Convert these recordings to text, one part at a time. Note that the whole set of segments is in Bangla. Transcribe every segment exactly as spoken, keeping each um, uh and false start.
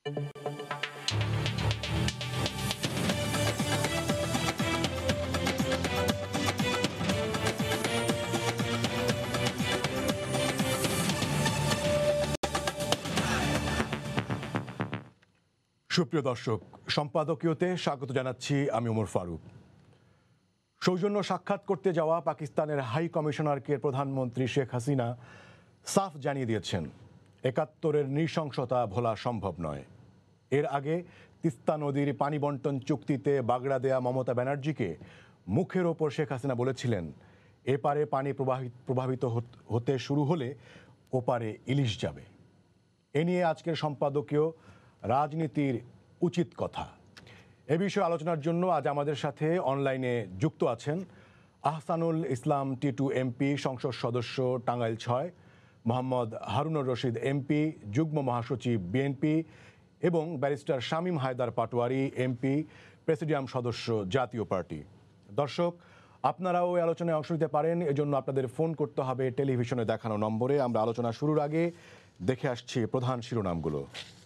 সুপ্রিয় দর্শক, সম্পাদকীয়তে স্বাগত জানাচ্ছি আমি ওমর ফারুক। সৌজন্য সাক্ষাৎ করতে যাওয়া পাকিস্তানের হাই কমিশনারকে প্রধানমন্ত্রী শেখ হাসিনা সাফ জানিয়ে দিয়েছেন, একাত্তরের নৃশংসতা ভোলা সম্ভব নয়। এর আগে তিস্তা নদীর পানি বন্টন চুক্তিতে বাগড়া দেয়া মমতা ব্যানার্জিকে মুখের ওপর শেখ হাসিনা বলেছিলেন, এপারে পানি প্রবাহিত প্রভাবিত হতে শুরু হলে ওপারে ইলিশ যাবে। এ নিয়ে আজকের সম্পাদকীয় রাজনীতির উচিত কথা। এ বিষয়ে আলোচনার জন্য আজ আমাদের সাথে অনলাইনে যুক্ত আছেন আহসানুল ইসলাম টিটু এমপি, সংসদ সদস্য টাঙ্গাইল ছয়, মোহাম্মদ হারুনুর রশিদ এমপি, যুগ্ম মহাসচিব বিএনপি, এবং barrister Shamim Haider Patwari MP, presidium সদস্য জাতীয় পার্টি। দর্শক, আপনারাও এই আলোচনায় অংশ নিতে পারেন, এজন্য আপনাদের ফোন করতে হবে টেলিভিশনে দেখানো নম্বরে। আমরা আলোচনা শুরুর আগে দেখে আসছি প্রধান শিরোনামগুলো।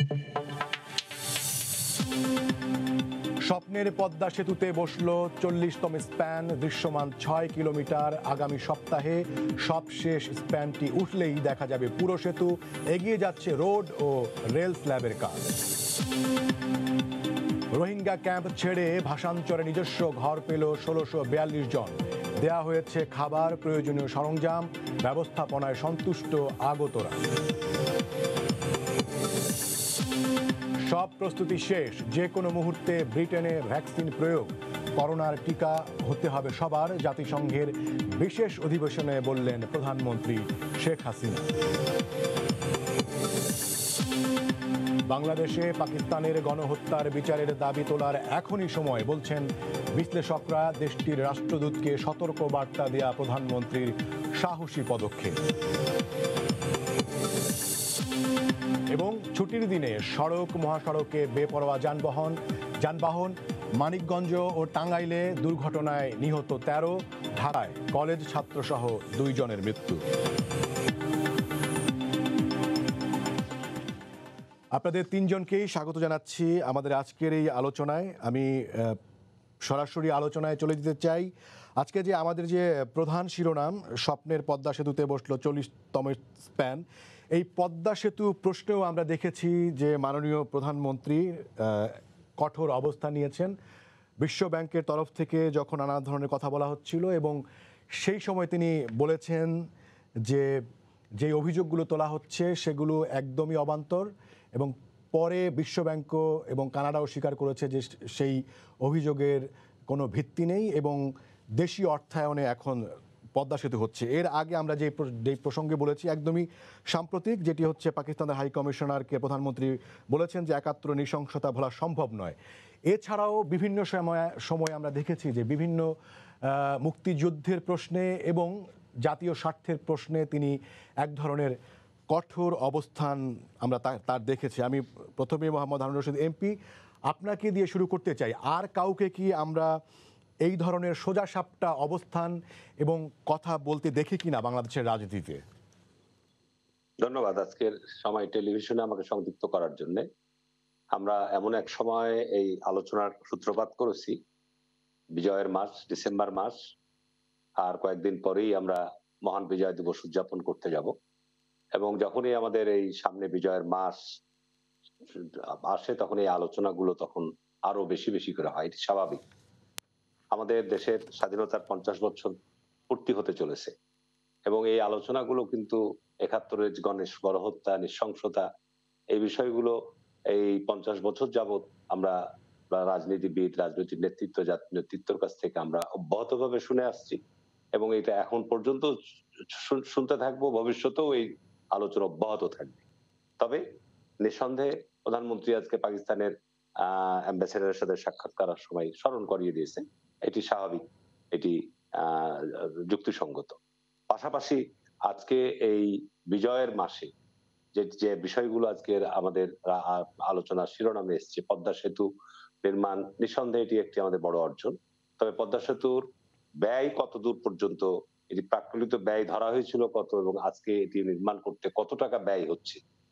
স্বপ্নের পদ্মা সেতুতে বসল চল্লিশতম স্প্যান, দৃশ্যমান ছয় কিলোমিটার। আগামী সপ্তাহে সবশেষ স্প্যানটি উঠলেই দেখা যাবে পুরো সেতু। এগিয়ে যাচ্ছে রোড ও রেল স্ল্যাবের কাজ। রোহিঙ্গা ক্যাম্প ছেড়ে ভাষান্তরে নিজস্ব ঘর পেল ষোলোশো বিয়াল্লিশ জন। দেয়া হয়েছে খাবার, প্রয়োজনীয় সরঞ্জাম, ব্যবস্থাপনায় সন্তুষ্ট আগতরা। সব প্রস্তুতি শেষ, যে কোনো মুহূর্তে ব্রিটেনে ভ্যাকসিন প্রয়োগ। করোনার টিকা হতে হবে সবার, জাতিসংঘের বিশেষ অধিবেশনে বললেন প্রধানমন্ত্রী শেখ হাসিনা। বাংলাদেশে পাকিস্তানের গণহত্যার বিচারের দাবি তোলার এখনই সময়, বলছেন বিশ্লেষকরা। দেশটির রাষ্ট্রদূতকে সতর্ক বার্তা দেয়া প্রধানমন্ত্রীর সাহসী পদক্ষেপ। এবং ছুটির দিনে সড়ক মহাসড়কে বেপরোয়া যানবাহন যানবাহন মানিকগঞ্জ ও টাঙ্গাইলে দুর্ঘটনায় নিহত তেরো, ঢাকায় কলেজ ছাত্রসহ দুইজনের মৃত্যু। আপনাদের তিনজনকেই স্বাগত জানাচ্ছি আমাদের আজকের এই আলোচনায়। আমি সরাসরি আলোচনায় চলে যেতে চাই। আজকে যে আমাদের যে প্রধান শিরোনাম, স্বপ্নের পদ্মা সেতুতে বসলো চল্লিশতম স্প্যান, এই পদ্মা সেতু প্রশ্নেও আমরা দেখেছি যে মাননীয় প্রধানমন্ত্রী কঠোর অবস্থান নিয়েছেন। বিশ্ব ব্যাংকের তরফ থেকে যখন নানা ধরনের কথা বলা হচ্ছিল, এবং সেই সময় তিনি বলেছেন যে যে অভিযোগগুলো তোলা হচ্ছে সেগুলো একদমই অবান্তর, এবং পরে বিশ্ব ব্যাংকও এবং কানাডাও স্বীকার করেছে যে সেই অভিযোগের কোনো ভিত্তি নেই এবং দেশীয় অর্থায়নে এখন পদ্মা সেতু হচ্ছে। এর আগে আমরা যে যে প্রসঙ্গে বলেছি একদমই সাম্প্রতিক, যেটি হচ্ছে পাকিস্তানের হাই কমিশনারকে প্রধানমন্ত্রী বলেছেন যে একাত্তর নৃশংসতা ভোলা সম্ভব নয়। এছাড়াও বিভিন্ন সময় সময় আমরা দেখেছি যে বিভিন্ন মুক্তিযুদ্ধের প্রশ্নে এবং জাতীয় স্বার্থের প্রশ্নে তিনি এক ধরনের কঠোর অবস্থান আমরা তার দেখেছি। আমি প্রথমে মোহাম্মদ হারুনুর রশিদ এমপি, আপনাকে দিয়ে শুরু করতে চাই। আর কাউকে কি আমরা এই ধরনের সোজাসাপটা অবস্থান এবং কথা বলতে দেখি কিনা বাংলাদেশের রাজনীতিতে? ধন্যবাদ আজকের সময় টেলিভিশনে আমাকে সংযুক্ত করার জন্য। আমরা এমন এক সময় এই আলোচনার সূত্রপাত করেছি, বিজয়ের মাস, ডিসেম্বর মাস, আর কয়েকদিন পরেই আমরা মহান বিজয় দিবস উদযাপন করতে যাব। এবং যখনই আমাদের এই সামনে বিজয়ের মাস আসে তখন এই আলোচনাগুলো তখন আরো বেশি বেশি করে হয়। এটি স্বাভাবিক। আমাদের দেশের স্বাধীনতার পঞ্চাশ বছর পূর্তি হতে চলেছে এবং এই আলোচনাগুলো কিন্তু একাত্তরের গণেশ গণহত্যা, নৃশংসতা, এই বিষয়গুলো এই পঞ্চাশ বছর যাবৎ আমরা রাজনীতিবিদ, রাজনৈতিক নেতৃত্ব, জাতীয় নেতৃত্বের কাছ থেকে আমরা অব্যাহতভাবে শুনে আসছি এবং এটা এখন পর্যন্ত শুনতে থাকবো, ভবিষ্যতেও এই আলোচনা অব্যাহত থাকবে। তবে নিঃসন্দেহে প্রধানমন্ত্রী আজকে পাকিস্তানের আহ অ্যাম্বাসেডারের সাথে সাক্ষাৎ করার সময় স্মরণ করিয়ে দিয়েছে, এটি স্বাভাবিক, এটি আহ যুক্তিসঙ্গত। পাশাপাশি আজকে এই বিজয়ের মাসে যে যে বিষয়গুলো আজকের আমাদের আলোচনার শিরোনামে এসছে, পদ্মা সেতু নির্মাণ, নিঃসন্দেহে এটি একটি আমাদের বড় অর্জন। তবে পদ্মা সেতুর ব্যয় কত দূর পর্যন্ত, এটি প্রাকৃতিক ব্যয় ধরা হয়েছিল কত এবং আজকে এটি নির্মাণ করতে কত টাকা ব্যয় হচ্ছে,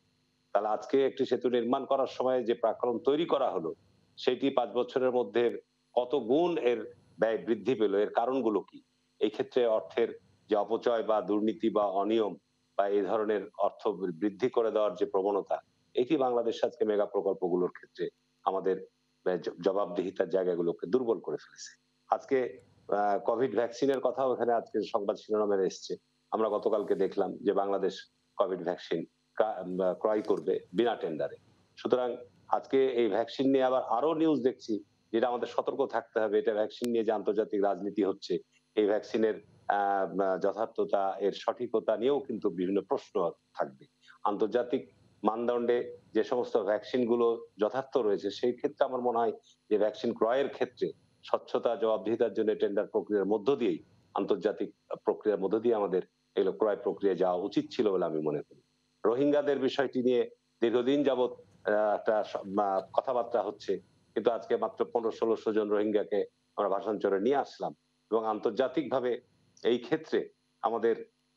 তাহলে আজকে একটি সেতু নির্মাণ করার সময় যে প্রাক্কলন তৈরি করা হলো, সেটি পাঁচ বছরের মধ্যে কত গুণ এর ব্যয় বৃদ্ধি পেল, এর কারণগুলো কি? এই ক্ষেত্রে অর্থের যে অপচয় বা দুর্নীতি বা অনিয়ম বা এই ধরনের অর্থ বৃদ্ধি করে দেওয়ার যে প্রবণতা, এটি বাংলাদেশ আজকে মেগা প্রকল্পগুলোর ক্ষেত্রে আমাদের জবাবদিহিতার জায়গাগুলোকে দুর্বল করে ফেলেছে। আজকে কোভিড ভ্যাকসিনের কথাও এখানে আজকে সংবাদ শিরোনামে এসছে। আমরা গতকালকে দেখলাম যে বাংলাদেশ কোভিড ভ্যাকসিন ক্রয় করবে বিনা টেন্ডারে। সুতরাং আজকে এই ভ্যাকসিন নিয়ে আবার আরো নিউজ দেখছি, যেটা আমাদের সতর্ক থাকতে হবে। এটা ভ্যাকসিন নিয়ে যে আন্তর্জাতিক রাজনীতি হচ্ছে, এই ভ্যাকসিনের আহ যথার্থতা, এর সঠিকতা নিয়েও কিন্তু বিভিন্ন প্রশ্ন থাকবে। আন্তর্জাতিক মানদণ্ডে যে সমস্ত ভ্যাকসিন গুলো যথার্থ রয়েছে, সেই ক্ষেত্রে আমার মনে হয় যে ভ্যাকসিন ক্রয়ের ক্ষেত্রে স্বচ্ছতা, জবাবদিহিতার জন্য টেন্ডার প্রক্রিয়ার মধ্য দিয়েই, আন্তর্জাতিক প্রক্রিয়ার মধ্য দিয়ে আমাদের এগুলো ক্রয় প্রক্রিয়া যাওয়া উচিত ছিল বলে আমি মনে করি। রোহিঙ্গাদের বিষয়টি নিয়ে দীর্ঘদিন যাবৎ একটা কথাবার্তা হচ্ছে, কিন্তু আজকে মাত্র পনেরো ষোলোশো জন রোহিঙ্গাকে আমরা ভাষান্তরে নিয়ে আসলাম, এবং আন্তর্জাতিক ভাবে এই ক্ষেত্রে আমাদের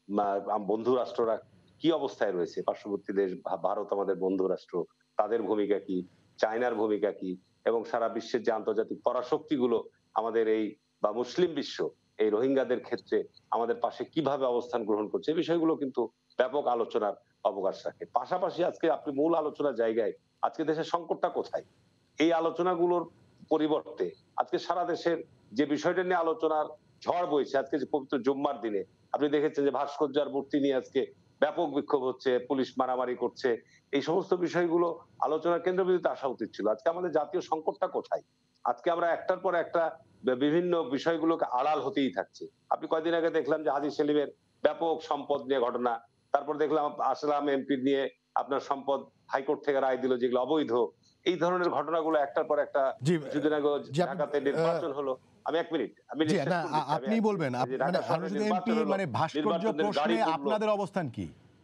বন্ধু রাষ্ট্ররা কি অবস্থায় রয়েছে, পার্শ্ববর্তী দেশ ভারত আমাদের বন্ধু রাষ্ট্র, তাদের ভূমিকা কি, চায়নার ভূমিকা কি, এবং সারা বিশ্বের যে আন্তর্জাতিক পরাশক্তিগুলো আমাদের এই বা মুসলিম বিশ্ব এই রোহিঙ্গাদের ক্ষেত্রে আমাদের পাশে কিভাবে অবস্থান গ্রহণ করছে, এই বিষয়গুলো কিন্তু ব্যাপক আলোচনার অবকাশ রাখে। পাশাপাশি আজকে আপনি মূল আলোচনার জায়গায়, আজকে দেশের সংকটটা কোথায়, এই আলোচনাগুলোর পরিবর্তে আজকে সারা দেশের যে বিষয়টা নিয়ে আলোচনার ঝড় বইছে, আজকে যে পবিত্র জুম্মার দিনে আপনি দেখেছেন যে ভাস্কর্য আর মূর্তি নিয়ে আজকে ব্যাপক বিক্ষোভ হচ্ছে, পুলিশ মারামারি করছে, এই সমস্ত বিষয়গুলো আলোচনার কেন্দ্রবিন্দুতে আসা উচিত ছিল। আজকে আমাদের জাতীয় সংকটটা কোথায়? আজকে আমরা একটার পর একটা বিভিন্ন বিষয়গুলোকে আড়াল হতেই থাকছে। আপনি কয়েকদিন আগে দেখলাম যে হাজী সেলিমের ব্যাপক সম্পদ নিয়ে ঘটনা, তারপর দেখলাম আসলাম এমপি নিয়ে আপনার সম্পদ হাইকোর্ট থেকে রায় দিল যেগুলো অবৈধ। এই ধরনের ঘটনাগুলো একটার পর একটা, কিছুদিন আগে ঢাকাতে নির্বাচন হলো। আমি এক মিনিট আমি আপনি বলবেন মানে ভাস্কর্য প্রশ্নে আপনাদের অবস্থান কি?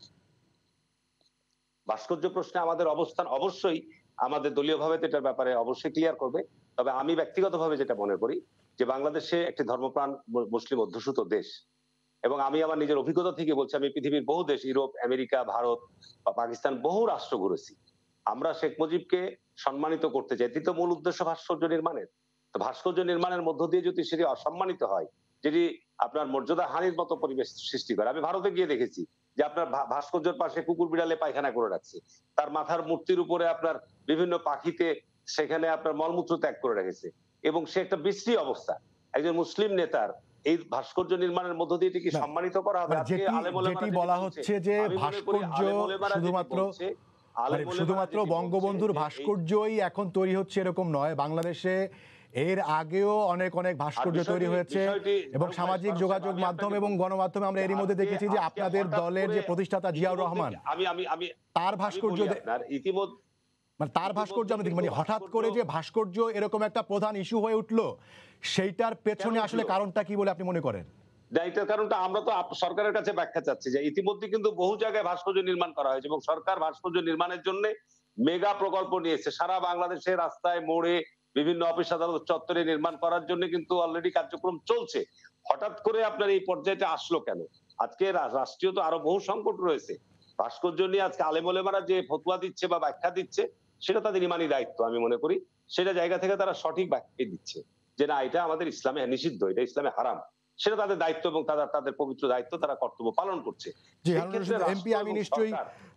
ভাস্কর্য প্রশ্নে আমাদের অবস্থান অবশ্যই আমাদের দলীয় ভাবে এটার ব্যাপারে অবশ্যই ক্লিয়ার করবে। তবে আমি ব্যক্তিগতভাবে যেটা মনে করি যে বাংলাদেশে একটি ধর্মপ্রাণ মুসলিম অধ্যুষিত দেশ, এবং আমি আমার নিজের অভিজ্ঞতা থেকে বলছি, আমি পৃথিবীর বহু দেশ, ইউরোপ, আমেরিকা, ভারত বা পাকিস্তান, বহু রাষ্ট্র ঘুরেছি। আমরা শেখ মুজিবকে সম্মানিত করতে চাই, এটি তো মূল উদ্দেশ্য ভাস্কর্য নির্মাণের। তো ভাস্কর্য নির্মাণের মধ্য দিয়ে যদি সেটি অসম্মানিত হয়, যেটি আপনার মর্যাদা হানির মতো পরিবেশ সৃষ্টি করে। আমি ভারতে গিয়ে দেখেছি যে আপনার ভাস্কর্যের পাশে কুকুর বিড়ালে পায়খানা করে রাখছে, তার মাথার মূর্তির উপরে আপনার বিভিন্ন পাখিতে সেখানে আপনার মলমূত্র ত্যাগ করে রেখেছে, এবং সে একটা বিশ্রী অবস্থা। একজন মুসলিম নেতার এই ভাস্কর্য নির্মাণের মধ্য দিয়ে কি সম্মানিত করা হবে? যেটি বলা হচ্ছে যে ভাস্কর্য শুধুমাত্র শুধুমাত্র বঙ্গবন্ধুর ভাস্কর্যই এখন তৈরি হচ্ছে এরকম নয়, বাংলাদেশে এর আগেও অনেক অনেক ভাস্কর্য তৈরি হয়েছে, এবং সামাজিক যোগাযোগ মাধ্যম এবং গণমাধ্যমে আমরা এরই মধ্যে দেখেছি যে আপনাদের দলের যে প্রতিষ্ঠাতা জিয়াউর রহমান, তার ভাস্কর্য ইতিমধ্যে মানে তার ভাস্কর্য আমরা দেখি, মানে হঠাৎ করে যে ভাস্কর্য এরকম একটা প্রধান ইস্যু হয়ে উঠলো, সেইটার পেছনে আসলে কারণটা কি বলে আপনি মনে করেন? এটার কারণটা আমরা তো সরকারের কাছে ব্যাখ্যা চাচ্ছি যে ইতিমধ্যে কিন্তু বহু জায়গায় ভাস্কর্য নির্মাণ করা হয়েছে, এবং সরকার ভাস্কর্য নির্মাণের জন্য মেগা প্রকল্প নিয়েছে। সারা বাংলাদেশে রাস্তায়, মোড়ে, বিভিন্ন অফিস আদালত চত্বরে নির্মাণ করার জন্য কিন্তু অলরেডি কার্যক্রম চলছে। হঠাৎ করে আপনার এই পর্যায়ে আসলো কেন? আজকে রাষ্ট্রীয় তো আরো বহু সংকট রয়েছে। ভাস্কর্য নিয়ে আজকে আলেম ওলেমারা যে ফতোয়া দিচ্ছে বা ব্যাখ্যা দিচ্ছে, সেটা তাদের ইমানি দায়িত্ব। আমি মনে করি সেটা জায়গা থেকে তারা সঠিক ব্যাখ্যা দিচ্ছে যে না, এটা আমাদের ইসলামে নিষিদ্ধ, এটা ইসলামে হারাম। সেটা তাদের দায়িত্ব, এবং তাদের তাদের পবিত্র দায়িত্ব, তারা কর্তব্য পালন করছে। এমপি, আমি নিশ্চয়ই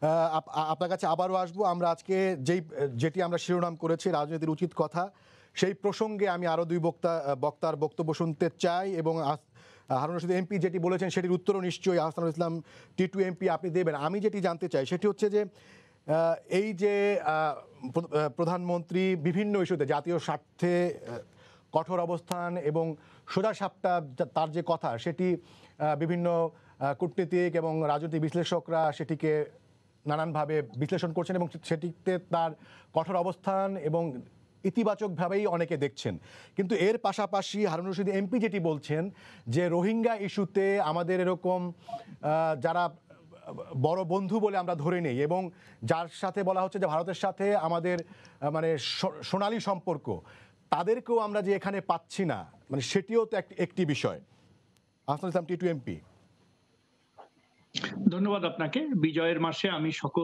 আপনার কাছে আবারও আসবো। আমরা আজকে যেই যেটি আমরা শিরোনাম করেছি রাজনীতির উচিত কথা, সেই প্রসঙ্গে আমি আরো দুই বক্তা বক্তার বক্তব্য শুনতে চাই, এবং হারুন রশিদ এমপি যেটি বলেছেন সেটির উত্তরও নিশ্চয়ই আহসানুল ইসলাম টিটু এমপি আপনি দেবেন। আমি যেটি জানতে চাই সেটি হচ্ছে যে এই যে প্রধানমন্ত্রী বিভিন্ন ইস্যুতে জাতীয় স্বার্থে কঠোর অবস্থান এবং সোজা সাপটা তার যে কথা, সেটি বিভিন্ন কূটনীতিক এবং রাজনৈতিক বিশ্লেষকরা সেটিকে নানানভাবে বিশ্লেষণ করছেন, এবং সেটিতে তার কঠোর অবস্থান এবং ইতিবাচকভাবেই অনেকে দেখছেন। কিন্তু এর পাশাপাশি হারুন রশিদ এমপি যেটি বলছেন যে রোহিঙ্গা ইস্যুতে আমাদের এরকম যারা বড় বন্ধু বলে আমরা ধরে নেই, এবং যার সাথে বলা হচ্ছে যে ভারতের সাথে আমাদের মানে সোনালী সম্পর্ক, তাদেরকেও আমরা যে এখানে পাচ্ছি না, মানে সেটিও তো একটি বিষয়। আহসানুল ইসলাম টিটু এমপি। ধন্যবাদ আপনাকে। বিজয়ের মাসে আমি সকল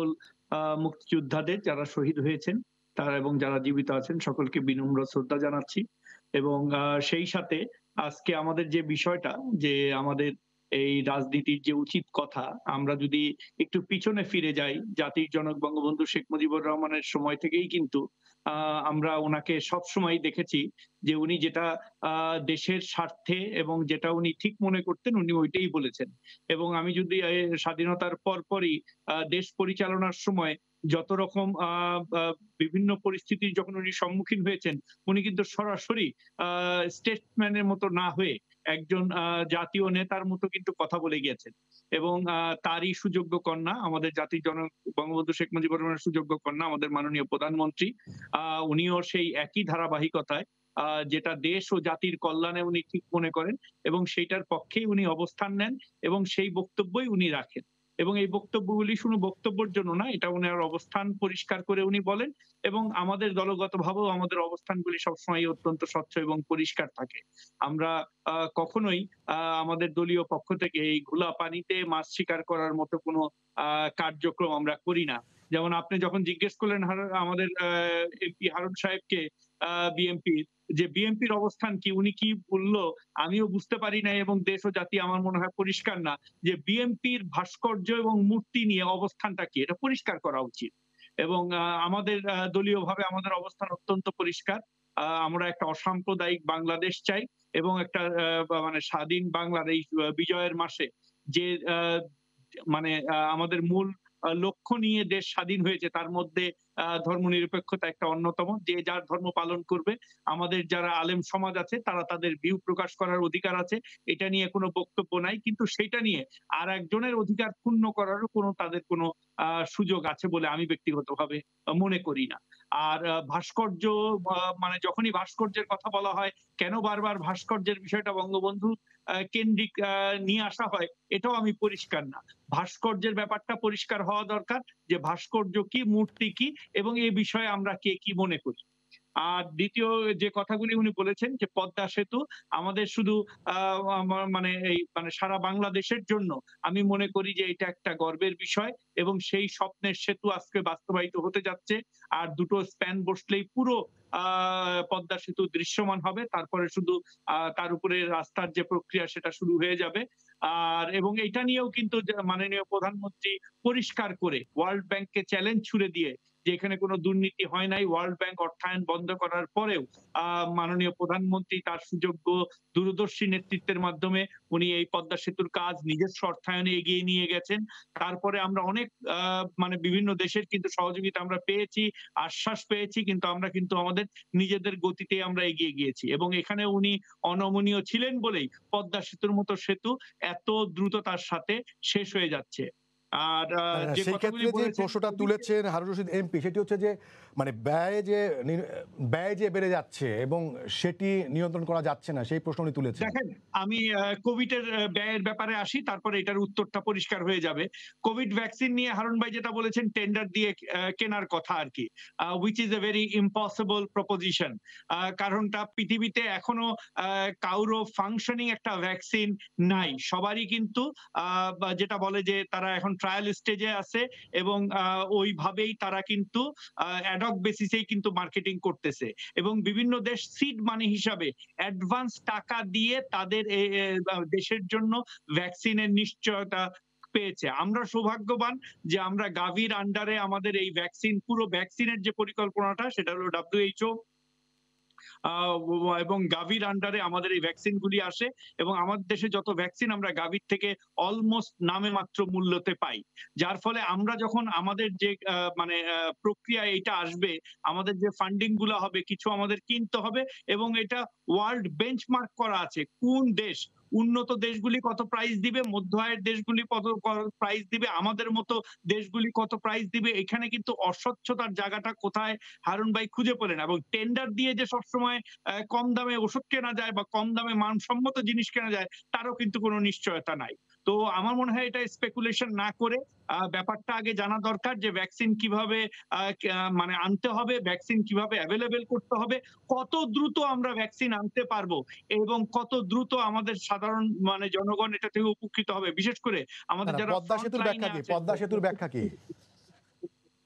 আহ, মুক্তিযোদ্ধাদের যারা শহীদ হয়েছেন তারা এবং যারা জীবিত আছেন সকলকে বিনম্র শ্রদ্ধা জানাচ্ছি। এবং আহ, সেই সাথে আজকে আমাদের যে বিষয়টা, যে আমাদের এই রাজনীতির যে উচিত কথা, আমরা যদি একটু পিছনে ফিরে যাই, জাতির জনক বঙ্গবন্ধু শেখ মুজিবুর রহমানের সময় থেকেই কিন্তু আহ, আমরা ওনাকে সবসময় দেখেছি যে উনি যেটা আহ, দেশের স্বার্থে এবং যেটা উনি ঠিক মনে করতেন উনি ওইটাই বলেছেন। এবং আমি যদি এ, স্বাধীনতার পরপরই আহ, দেশ পরিচালনার সময় যত রকম আহ, আহ, বিভিন্ন পরিস্থিতির যখন উনি সম্মুখীন হয়েছেন, উনি কিন্তু সরাসরি স্টেটসম্যানের মতো না হয়ে একজন আহ, জাতীয় নেতার মতো কিন্তু কথা বলে গিয়েছেন। এবং আহ, তারই সুযোগ্য কন্যা, আমাদের জাতির জনক বঙ্গবন্ধু শেখ মুজিবুর রহমানের সুযোগ্য কন্যা আমাদের মাননীয় প্রধানমন্ত্রী, আহ, উনিও সেই একই ধারাবাহিকতায় আহ, যেটা দেশ ও জাতির কল্যাণে উনি ঠিক মনে করেন এবং সেইটার পক্ষেই উনি অবস্থান নেন এবং সেই বক্তব্যই উনি রাখেন। এবং এই বক্তব্যগুলি শুধু বক্তব্যের জন্য না, এটা উনার অবস্থান পরিষ্কার করে উনি বলেন। এবং আমাদের দলগতভাবেও আমাদের অবস্থানগুলি সবসময় অত্যন্ত স্বচ্ছ এবং পরিষ্কার থাকে। আমরা আহ, কখনোই আহ, আমাদের দলীয় পক্ষ থেকে এই ঘোলা পানিতে মাছ শিকার করার মতো কোনো আহ, কার্যক্রম আমরা করি না। যেমন আপনি যখন জিজ্ঞেস করলেন হার- আমাদের এমপি হারুন সাহেবকে, বিএনপি যে বিএনপির অবস্থান কি, উনি কি বললো আমিও বুঝতে পারি না এবং দেশ ও জাতি আমার মনে হয় পরিষ্কার না যে বিএনপির ভাস্কর্য এবং মূর্তি নিয়ে অবস্থানটা কি, এটা পরিষ্কার করা উচিত। এবং আহ, আমাদের আহ, দলীয়ভাবে আমাদের অবস্থান অত্যন্ত পরিষ্কার। আহ, আমরা একটা অসাম্প্রদায়িক বাংলাদেশ চাই এবং একটা আহ, মানে স্বাধীন বাংলার এই আহ, বিজয়ের মাসে যে আহ, মানে আহ, আমাদের মূল আহ, লক্ষ্য নিয়ে দেশ স্বাধীন হয়েছে, তার মধ্যে আহ, ধর্মনিরপেক্ষতা একটা অন্যতম। যে যার ধর্ম পালন করবে, আমাদের যারা আলেম সমাজ আছে তারা তাদের ভিউ প্রকাশ করার অধিকার আছে, এটা নিয়ে কোনো বক্তব্য নাই। কিন্তু সেটা নিয়ে আর একজনের অধিকার ক্ষুণ্ণ করারও কোনো তাদের কোনো আহ, সুযোগ আছে বলে আমি ব্যক্তিগতভাবে আহ, মনে করি না। আর আহ, ভাস্কর্য, আহ, মানে যখনই ভাস্কর্যের কথা বলা হয়, কেন বারবার ভাস্কর্যের বিষয়টা বঙ্গবন্ধু আহ, কেন্দ্রিক আহ, নিয়ে আসা হয়, এটাও আমি পরিষ্কার না। ভাস্কর্যের ব্যাপারটা পরিষ্কার হওয়া দরকার যে ভাস্কর্য কি, মূর্তি কি, এবং এই বিষয়ে আমরা কে কি মনে করি। আর দ্বিতীয় যে কথাগুলি উনি বলেছেন যে পদ্মা সেতু আমাদের শুধু আহ, আমার মানে এই মানে সারা বাংলাদেশের জন্য আমি মনে করি যে এটা একটা গর্বের বিষয়। এবং সেই স্বপ্নের সেতু আজকে বাস্তবায়িত হতে যাচ্ছে। আর দুটো স্প্যান বসলেই পুরো আহ পদ্মা সেতু দৃশ্যমান হবে, তারপরে শুধু আহ তার উপরে রাস্তার যে প্রক্রিয়া সেটা শুরু হয়ে যাবে। আর এবং এটা নিয়েও কিন্তু যে মাননীয় প্রধানমন্ত্রী পরিষ্কার করে ওয়ার্ল্ড ব্যাংককে চ্যালেঞ্জ ছুড়ে দিয়ে যে এখানে কোনো দুর্নীতি হয় নাই, ওয়ার্ল্ড ব্যাংক অর্থায়ন বন্ধ করার পরেও আহ মাননীয় প্রধানমন্ত্রী তার সুযোগ্য দূরদর্শী নেতৃত্বের মাধ্যমে উনি এই পদ্মা সেতুর কাজ নিজস্ব অর্থায়নে এগিয়ে নিয়ে গেছেন। তারপরে আমরা অনেক আহ মানে বিভিন্ন দেশের কিন্তু সহযোগিতা আমরা পেয়েছি, আশ্বাস পেয়েছি, কিন্তু আমরা কিন্তু আমাদের নিজেদের গতিতে আমরা এগিয়ে গিয়েছি। এবং এখানে উনি অনমনীয় ছিলেন বলেই পদ্মা সেতুর মতো সেতু এত দ্রুততার সাথে শেষ হয়ে যাচ্ছে। আর না, আহ, না, যে সেই কথাগুলি ক্ষেত্রে যে বলেছেন, প্রশ্নটা তুলেছেন হারুন রশিদ এমপি, সেটি হচ্ছে যে মানে ব্যয় যে নি- ব্যয় যে বেড়ে যাচ্ছে এবং সেটি নিয়ন্ত্রণ করা যাচ্ছে না, সেই প্রশ্ন উনি তুলেছেন। দেখেন, আমি কোভিড এর আহ, ব্যয়ের ব্যাপারে আসি, তারপরে এটার উত্তরটা পরিষ্কার হয়ে যাবে। কোভিড ভ্যাকসিন নিয়ে হারুন ভাই যেটা বলেছেন টেন্ডার দিয়ে আহ, কেনার কথা আর কি, which is a very impossible proposition. কারণটা পৃথিবীতে এখনো আহ, কারো ফাংশনিং একটা ভ্যাকসিন নাই। সবারই কিন্তু আহ, বা যেটা বলে যে তারা এখন ট্রায়াল স্টেজে আছে এবং আহ, ওইভাবেই তারা কিন্তু অ্যাডক বেসিসেই কিন্তু মার্কেটিং করতেছে। এবং বিভিন্ন দেশ সিড মানি হিসাবে অ্যাডভান্স টাকা দিয়ে তাদের দেশের জন্য ভ্যাকসিনের নিশ্চয়তা পেয়েছে। আমরা সৌভাগ্যবান যে আমরা গাভির আন্ডারে আমাদের এই ভ্যাকসিন, পুরো ভ্যাকসিনের যে পরিকল্পনাটা সেটা হলো ডব্লিউএইচও এবং গাভির আন্ডারে আমাদের এই ভ্যাকসিন গুলি আসে। এবং আমাদের দেশে যত ভ্যাকসিন আমরা গাভির থেকে অলমোস্ট নামে মাত্র মূল্যতে পাই। যার ফলে আমরা যখন আমাদের যে মানে প্রক্রিয়া এটা আসবে, আমাদের যে ফান্ডিং গুলো হবে, কিছু আমাদের কিনতে হবে। এবং এটা ওয়ার্ল্ড বেঞ্চমার্ক করা আছে কোন দেশ, উন্নত দেশগুলি কত প্রাইস দিবে, মধ্য আয়ের দেশগুলি কত প্রাইস দিবে, আমাদের মতো দেশগুলি কত প্রাইস দিবে। এখানে কিন্তু অস্বচ্ছতার জায়গাটা কোথায় হারুন ভাই খুঁজে পেলেন। এবং টেন্ডার দিয়ে যে সবসময় কম দামে ওষুধ কেনা যায় বা কম দামে মানসম্মত জিনিস কেনা যায়, তারও কিন্তু কোনো নিশ্চয়তা নাই। তো আমার মনে হয় এটা স্পেকুলেশন না করে ব্যাপারটা আগে জানা দরকার যে ভ্যাকসিন কিভাবে মানে আনতে হবে, ভ্যাকসিন কিভাবে অ্যাভেলেবেল করতে হবে, কত দ্রুত আমরা ভ্যাকসিন আনতে পারবো এবং কত দ্রুত আমাদের সাধারণ মানে জনগণ এটা থেকে উপকৃত হবে। বিশেষ করে না, আমাদের না, যারা পদ্মা ফ্রন্ট সেতুর ব্যাখ্যা লাইনে কি? আছে। পদ্মা সেতুর ব্যাখ্যা কি?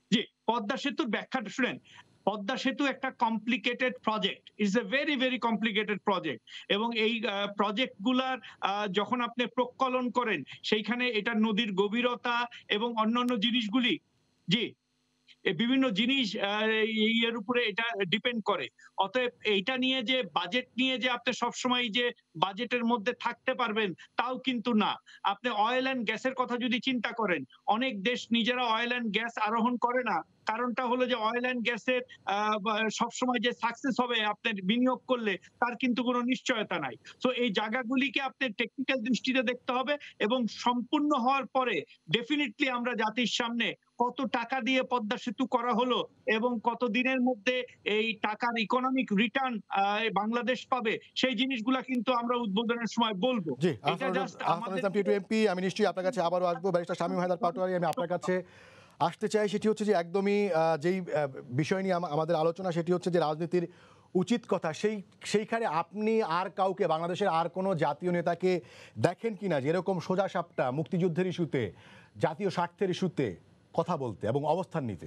জি, পদ্মা সেতুর ব্যাখ্যাটা শুনেন। পদ্মা সেতু একটা complicated project. It's a very, very complicated project. এবং এই আ প্রজেক্ট গুলার আ যখন আপনি প্রক্কলন করেন, সেইখানে এটা নদীর গভীরতা এবং অন্যান্য জিনিসগুলি জি। এ বিভিন্ন জিনিস আ এই এর উপরে এটা ডিপেন্ড করে। অতএব এইটা নিয়ে যে বাজেট নিয়ে যে আপনি সবসময় যে বাজেটের মধ্যে থাকতে পারবেন তাও কিন্তু না। আপনি অয়েল অ্যান্ড গ্যাসের কথা যদি চিন্তা করেন, অনেক দেশ নিজেরা অয়েল অ্যান্ড গ্যাস আরোহণ করে না। কারণটা হলো যে অয়েল অ্যান্ড গ্যাসের আ বা সবসময় যে সাকসেস হবে আপনার বিনিয়োগ করলে তার কিন্তু কোনো নিশ্চয়তা নাই। সো এই জায়গাগুলিকে আপনি টেকনিক্যাল দৃষ্টিতে দেখতে হবে এবং সম্পূর্ণ হওয়ার পরে ডেফিনিটলি আমরা জাতির সামনে কত টাকা দিয়ে পদ্মা সেতু করা হলো এবং কত দিনের মধ্যে এই টাকার ইকোনমিক রিটার্ন আ বাংলাদেশ পাবে সেই জিনিসগুলা কিন্তু আমরা উদ্বোধনের সময় বলব। জি, এটা আহসানুল জাস্ট আহসানুল ইসলাম আমাদেরকে টিটু এমপি, আমি নিশ্চয়ই আপনার কাছে আবারও আসবো। ব্যারিস্টার শামীম হায়দার পাটোয়ারি, আমি আপনার কাছে আসতে চাই। সেটি হচ্ছে যে একদমই আ যেই আ বিষয় নিয়ে আমা আমাদের আলোচনা, সেটি হচ্ছে যে রাজনীতির উচিত কথা। সেই সেইখানে আপনি আর কাউকে, বাংলাদেশের আর কোনো জাতীয় নেতাকে দেখেন কিনা যে এরকম সোজাসাপটা মুক্তিযুদ্ধের ইস্যুতে, জাতীয় স্বার্থের ইস্যুতে কথা বলতে এবং অবস্থান নিতে?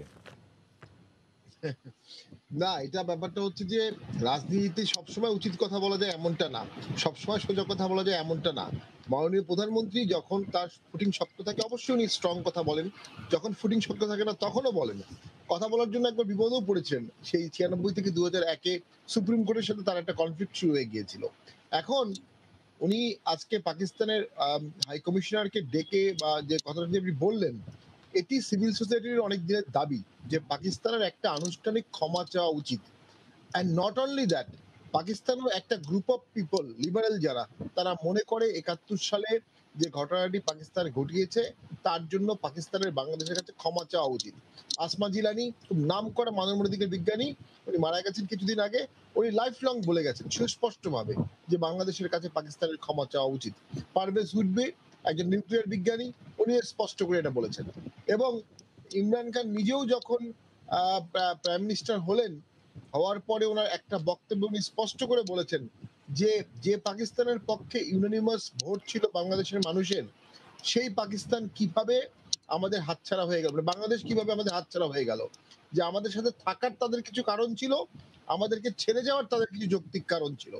না, এটা ব্যাপারটা হচ্ছে যে রাজনীতিতে সবসময় উচিত কথা বলা যায় এমনটা না, সবসময় সোজা কথা বলা যায় এমনটা না। মাননীয় প্রধানমন্ত্রী যখন তার ফুটিং শক্ত থাকে অবশ্যই উনি স্ট্রং কথা বলেন, যখন ফুটিং শক্ত থাকে না তখনও বলেন। কথা বলার জন্য একবার বিপদেও পড়েছেন, সেই ছিয়ানব্বই থেকে দু হাজার একে সুপ্রিম কোর্টের সাথে তার একটা কনফ্লিক্ট শুরু হয়ে গিয়েছিল। এখন উনি আজকে পাকিস্তানের হাই কমিশনারকে ডেকে বা যে কথাটা আপনি বললেন, এটি সিভিল সোসাইটির অনেক দিনের দাবি যে পাকিস্তানের একটা আনুষ্ঠানিক ক্ষমা চাওয়া উচিত। অ্যান্ড নট অনলি দ্যাট, পাকিস্তানের একটা গ্রুপ অফ পিপল লিবারেল যারা, তারা মনে করে একাত্তর সালে যে ঘটনাটি পাকিস্তান ঘটিয়েছে তার জন্য পাকিস্তানের বাংলাদেশের কাছে ক্ষমা চাওয়া উচিত। আসমা জিলানি খুব নাম করা মানবাধিকার বিজ্ঞানী, উনি মারা গেছেন কিছুদিন আগে, উনি লাইফ লং বলে গেছেন সুস্পষ্টভাবে যে বাংলাদেশের কাছে পাকিস্তানের ক্ষমা চাওয়া উচিত। পারভেজ হুডবি একজন নিউক্লিয়ার বিজ্ঞানী, উনি স্পষ্ট করে এটা বলেছেন। এবং ইমরান খান নিজেও যখন প্রাইম মিনিস্টার হলেন, হওয়ার পরে ওনার একটা বক্তব্য উনি স্পষ্ট করে বলেছেন যে যে পাকিস্তানের পক্ষে ইউনানিমাস ভোট ছিল বাংলাদেশের মানুষের, সেই পাকিস্তান কিভাবে আমাদের হাতছাড়া হয়ে গেল, বাংলাদেশ কিভাবে আমাদের হাতছাড়া হয়ে গেল, যে আমাদের সাথে থাকার তাদের কিছু কারণ ছিল, আমাদেরকে ছেড়ে যাওয়ার তাদের কিছু যৌক্তিক কারণ ছিল।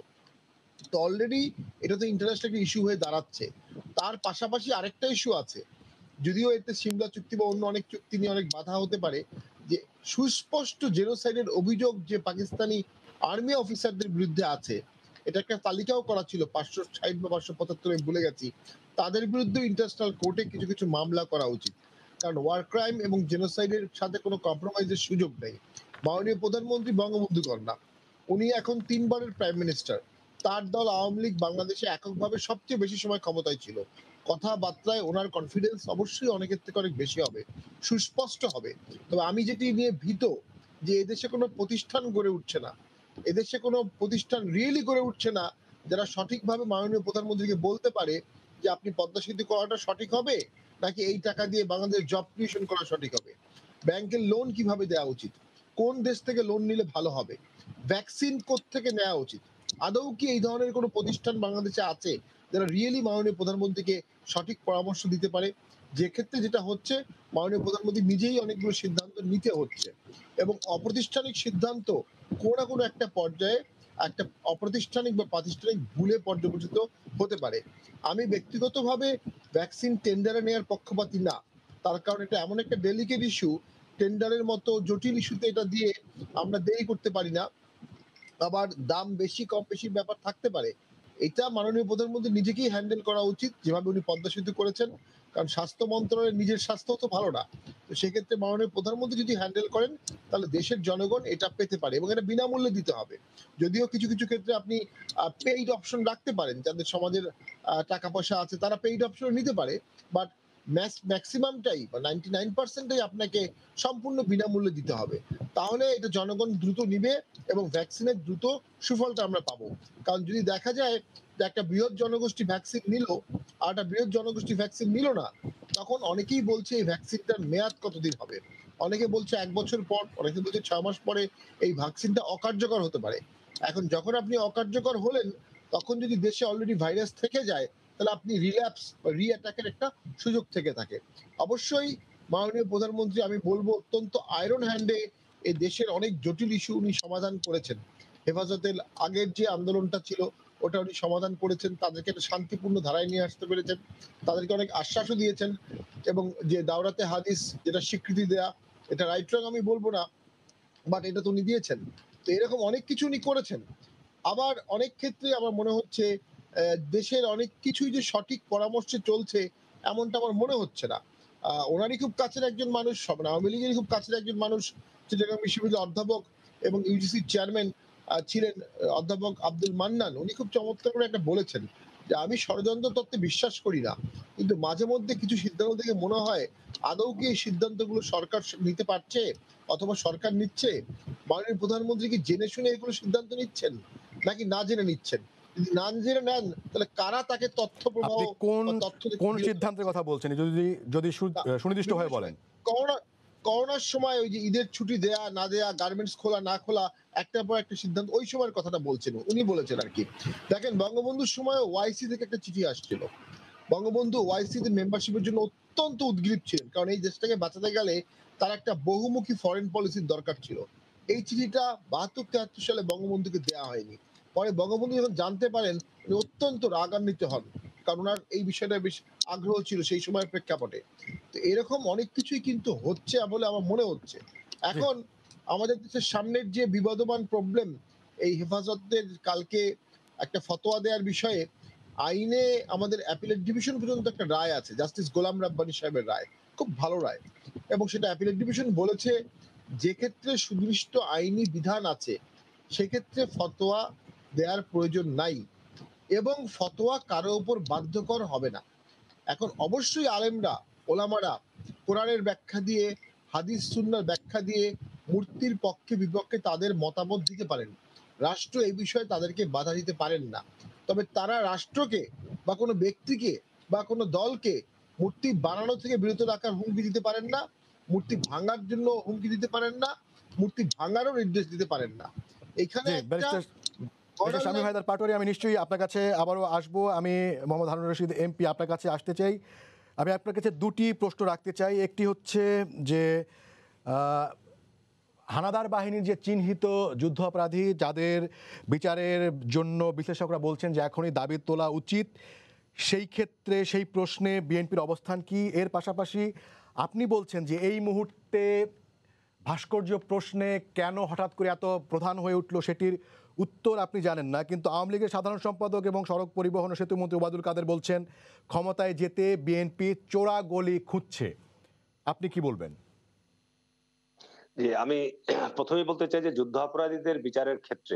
তো অলরেডি এটা তো ইন্টারন্যাশনাল একটা ইস্যু হয়ে দাঁড়াচ্ছে। তার পাশাপাশি আরেকটা ইস্যু আছে, যদিও এতে সিমলা চুক্তি বা অন্য অনেক চুক্তি নিয়ে অনেক বাধা হতে পারে, যে সুস্পষ্ট জেনোসাইডের অভিযোগ যে পাকিস্তানি আর্মি অফিসারদের বিরুদ্ধে আছে, এটা একটা তালিকাও করা ছিল পাঁচশো ষাট বা পাঁচশো পঁচাত্তর, আমি ভুলে গেছি। তাদের বিরুদ্ধে ইন্টারন্যাশনাল কোর্টে কিছু কিছু মামলা করা উচিত, কারণ ওয়ার ক্রাইম এবং জেনোসাইডের সাথে কোনো কম্প্রোমাইজের সুযোগ নেই। মাননীয় প্রধানমন্ত্রী বঙ্গবন্ধু কন্যা, উনি এখন তিনবারের প্রাইম মিনিস্টার। তার দল আওয়ামী লীগ বাংলাদেশে এককভাবে সবচেয়ে বেশি সময় ক্ষমতায় ছিল। কথাবার্তায় ওনার কনফিডেন্স অবশ্যই অনেকের থেকে অনেক বেশি হবে, সুস্পষ্ট হবে। তবে আমি যেটি নিয়ে ভীত, যে এদেশে কোনো প্রতিষ্ঠান গড়ে উঠছে না, এদেশে কোনো প্রতিষ্ঠান রিয়েলি গড়ে উঠছে না যারা সঠিকভাবে মাননীয় প্রধানমন্ত্রীকে বলতে পারে যে আপনি পদ্মা সেতু করাটা সঠিক হবে, নাকি এই টাকা দিয়ে বাংলাদেশ জব ক্রিয়েশন করা সঠিক হবে, ব্যাংকের লোন কিভাবে দেওয়া উচিত, কোন দেশ থেকে লোন নিলে ভালো হবে, ভ্যাকসিন কোত্থেকে নেওয়া উচিত। আদৌ কি এই ধরনের কোনো প্রতিষ্ঠান বাংলাদেশে আছে যারা রিয়েলি মাননীয় প্রধানমন্ত্রীকে সঠিক পরামর্শ দিতে পারে? যে ক্ষেত্রে যেটা হচ্ছে, মাননীয় প্রধানমন্ত্রী নিজেই অনেকগুলো সিদ্ধান্ত নিতে হচ্ছে, এবং অপ্রাতিষ্ঠানিক সিদ্ধান্ত কোনো না কোনো একটা পর্যায়ে একটা অপ্রাতিষ্ঠানিক বা প্রাতিষ্ঠানিক ভুলে পর্যবেসিত হতে পারে। আমি ব্যক্তিগতভাবে ভ্যাকসিন টেন্ডারে নেওয়ার পক্ষপাতী না, তার কারণ এটা এমন একটা ডেলিকেট ইস্যু, টেন্ডারের মতো জটিল ইস্যুতে এটা দিয়ে আমরা দেরি করতে পারি না। আবার দাম বেশি কম বেশির ব্যাপার থাকতে পারে, এটা মাননীয় প্রধানমন্ত্রী নিজেকেই হ্যান্ডেল করা উচিত, যেভাবে উনি পদ্মা সেতু করেছেন। কারণ স্বাস্থ্য মন্ত্রণালয়ের নিজের স্বাস্থ্য তো ভালো না, তো সেক্ষেত্রে মাননীয় প্রধানমন্ত্রী যদি হ্যান্ডেল করেন তাহলে দেশের জনগণ এটা পেতে পারে, এবং এটা বিনামূল্যে দিতে হবে। যদিও কিছু কিছু ক্ষেত্রে আপনি পেইড অপশন রাখতে পারেন, যাদের সমাজের টাকা পয়সা আছে তারা পেইড অপশন নিতে পারে, বাট ম্যাক্সিমামটাই বা নাইনটি নাইন পার্সেন্টই আপনাকে সম্পূর্ণ বিনামূল্যে দিতে হবে। তাহলে এটা জনগণ দ্রুত নিবে এবং ভ্যাকসিনের দ্রুত সুফলটা আমরা পাবো। কারণ যদি দেখা যায় যে একটা বৃহৎ জনগোষ্ঠী ভ্যাকসিন নিল আর একটা বৃহৎ জনগোষ্ঠী ভ্যাকসিন নিল না, তখন অনেকেই বলছে এই ভ্যাকসিনটার মেয়াদ কতদিন হবে, অনেকে বলছে এক বছর পর, অনেকে বলছে ছয় মাস পরে এই ভ্যাকসিনটা অকার্যকর হতে পারে। এখন যখন আপনি অকার্যকর হলেন, তখন যদি দেশে অলরেডি ভাইরাস থেকে যায়, তাহলে আপনি রিল্যাপস বা রি অ্যাটাকের একটা সুযোগ থেকে থাকে। অবশ্যই মাননীয় প্রধানমন্ত্রী আমি বলবো অত্যন্ত আয়রন হ্যান্ডে এই দেশের অনেক জটিল ইস্যু উনি সমাধান করেছেন। হেফাজতের আগের যে আন্দোলনটা ছিল ওটা উনি সমাধান করেছেন, তাদেরকে একটা শান্তিপূর্ণ ধারায় নিয়ে আসতে পেরেছেন, তাদেরকে অনেক আশ্বাসও দিয়েছেন। এবং যে দাওরাতে হাদিস যেটা স্বীকৃতি দেয়া, এটা রাইট রং আমি বলবো না, বাট এটা তো উনি দিয়েছেন। তো এরকম অনেক কিছু উনি করেছেন। আবার অনেক ক্ষেত্রে আমার মনে হচ্ছে আহ, দেশের অনেক কিছুই যে সঠিক পরামর্শে চলছে এমনটা আমার মনে হচ্ছে না। আহ, ওনারই খুব কাছের একজন মানুষ, সব আওয়ামী লীগেরই খুব কাছের একজন মানুষ, চিটাগাং বিশ্ববিদ্যালয়ের অধ্যাপক এবং ইউজিসির চেয়ারম্যান ছিলেন আহ, অধ্যাপক আব্দুল মান্নান। উনি খুব চমৎকার করে একটা বলেছেন যে আমি ষড়যন্ত্র তত্ত্বে বিশ্বাস করি না, কিন্তু মাঝে মধ্যে কিছু সিদ্ধান্ত থেকে মনে হয় আদৌ কি এই সিদ্ধান্তগুলো সরকার নিতে পারছে অথবা সরকার নিচ্ছে। মাননীয় প্রধানমন্ত্রী কি জেনে শুনে এগুলো সিদ্ধান্ত নিচ্ছেন নাকি না জেনে নিচ্ছেন? যদি না জেনে নেন তাহলে কারা তাকে তথ্য প্রবাহ আপনি কোন বা তথ্য থেকে কোন বিরত সিদ্ধান্তের রাখছে? কথা বলছেন যদি যদি সু- তা সুনির্দিষ্ট বিভিন্ন হয়ে বলেন। সময় করোনা করোনার সময় ওই যে ঈদের ছুটি দেয়া না দেয়া, গার্মেন্টস খোলা না খোলা, একটার পর একটা সিদ্ধান্ত, ওই সময়ের কথাটা বলছেন উনি বলেছেন আর কি। দেখেন বঙ্গবন্ধুর সময় ওয়াইসি থেকে একটা চিঠি আসছিল। বঙ্গবন্ধু ওয়াইসি তে মেম্বারশিপের জন্য অত্যন্ত উদ্গ্রীব ছিলেন, কারণ এই দেশটাকে বাঁচাতে গেলে তার একটা বহুমুখী ফরেন পলিসির দরকার ছিল। এই চিঠিটা বাহাত্তর তেহাত্তর সালে বঙ্গবন্ধুকে দেওয়া হয়নি। পরে বঙ্গবন্ধু যখন জানতে পারেন উনি অত্যন্ত রাগান্বিত হন, কারণ ওনার এই বিষয়টা বেশ আগ্রহ ছিল সেই সময়ের প্রেক্ষাপটে। তো এরকম অনেক কিছুই কিন্তু হচ্ছে বলে আমার মনে হচ্ছে। জি এখন আমাদের দেশের সামনের যে বিবদমান প্রবলেম, এই হেফাজতের কালকে একটা ফতোয়া দেওয়ার বিষয়ে আইনে আমাদের অ্যাপিলেট ডিভিশন পর্যন্ত একটা রায় আছে, জাস্টিস গোলাম রাব্বানী সাহেবের রায়, খুব ভালো রায়। এবং সেটা অ্যাপিলেট ডিভিশন বলেছে যে ক্ষেত্রে সুনির্দিষ্ট আইনি বিধান আছে সেক্ষেত্রে ফতোয়া দেওয়ার প্রয়োজন নাই এবং ফতোয়া কারো উপর বাধ্যকর হবে না। এখন অবশ্যই আলেমরা, ওলামারা কোরআনের ব্যাখ্যা দিয়ে, হাদিস সুন্নাহর ব্যাখ্যা দিয়ে মূর্তির পক্ষে বিপক্ষে তাদের মতামত দিতে পারেন। রাষ্ট্র এই বিষয়ে তাদেরকে বাধা দিতে পারেন না। তবে তারা রাষ্ট্রকে বা কোনো ব্যক্তিকে বা কোনো দলকে মূর্তি বানানো থেকে বিরত রাখার হুমকি দিতে পারেন না, মূর্তি ভাঙার জন্য হুমকি দিতে পারেন না, মূর্তি ভাঙারও নির্দেশ দিতে পারেন না। এখানে জি একটা barrister barrister border Shamim line. Haider Patwari, আমি নিশ্চয়ই আপনার কাছে আবারও আসবো। আমি মোহাম্মদ হারুন রশিদ এমপি আপনার কাছে আসতে চাই। আমি আপনার কাছে দুটি প্রশ্ন রাখতে চাই। একটি হচ্ছে যে আহ, হানাদার বাহিনীর যে চিহ্নিত যুদ্ধাপরাধী যাদের বিচারের জন্য বিশ্লেষকরা বলছেন যে এখনই দাবি তোলা উচিত, সেই ক্ষেত্রে সেই প্রশ্নে বিএনপির অবস্থান কি? এর পাশাপাশি আপনি বলছেন যে এই মুহূর্তে ভাস্কর্য প্রশ্নে কেন হঠাৎ করে এত প্রধান হয়ে উঠলো সেটির উত্তর আপনি জানেন না, কিন্তু আওয়ামী লীগের সাধারণ সম্পাদক এবং সড়ক পরিবহন ও সেতুমন্ত্রী ওবায়দুল কাদের বলছেন ক্ষমতায় যেতে বিএনপি চোরা গলি খুঁজছে। আপনি কি বলবেন? যে আমি প্রথমেই বলতে চাই যে যুদ্ধ অপরাধীদের বিচারের ক্ষেত্রে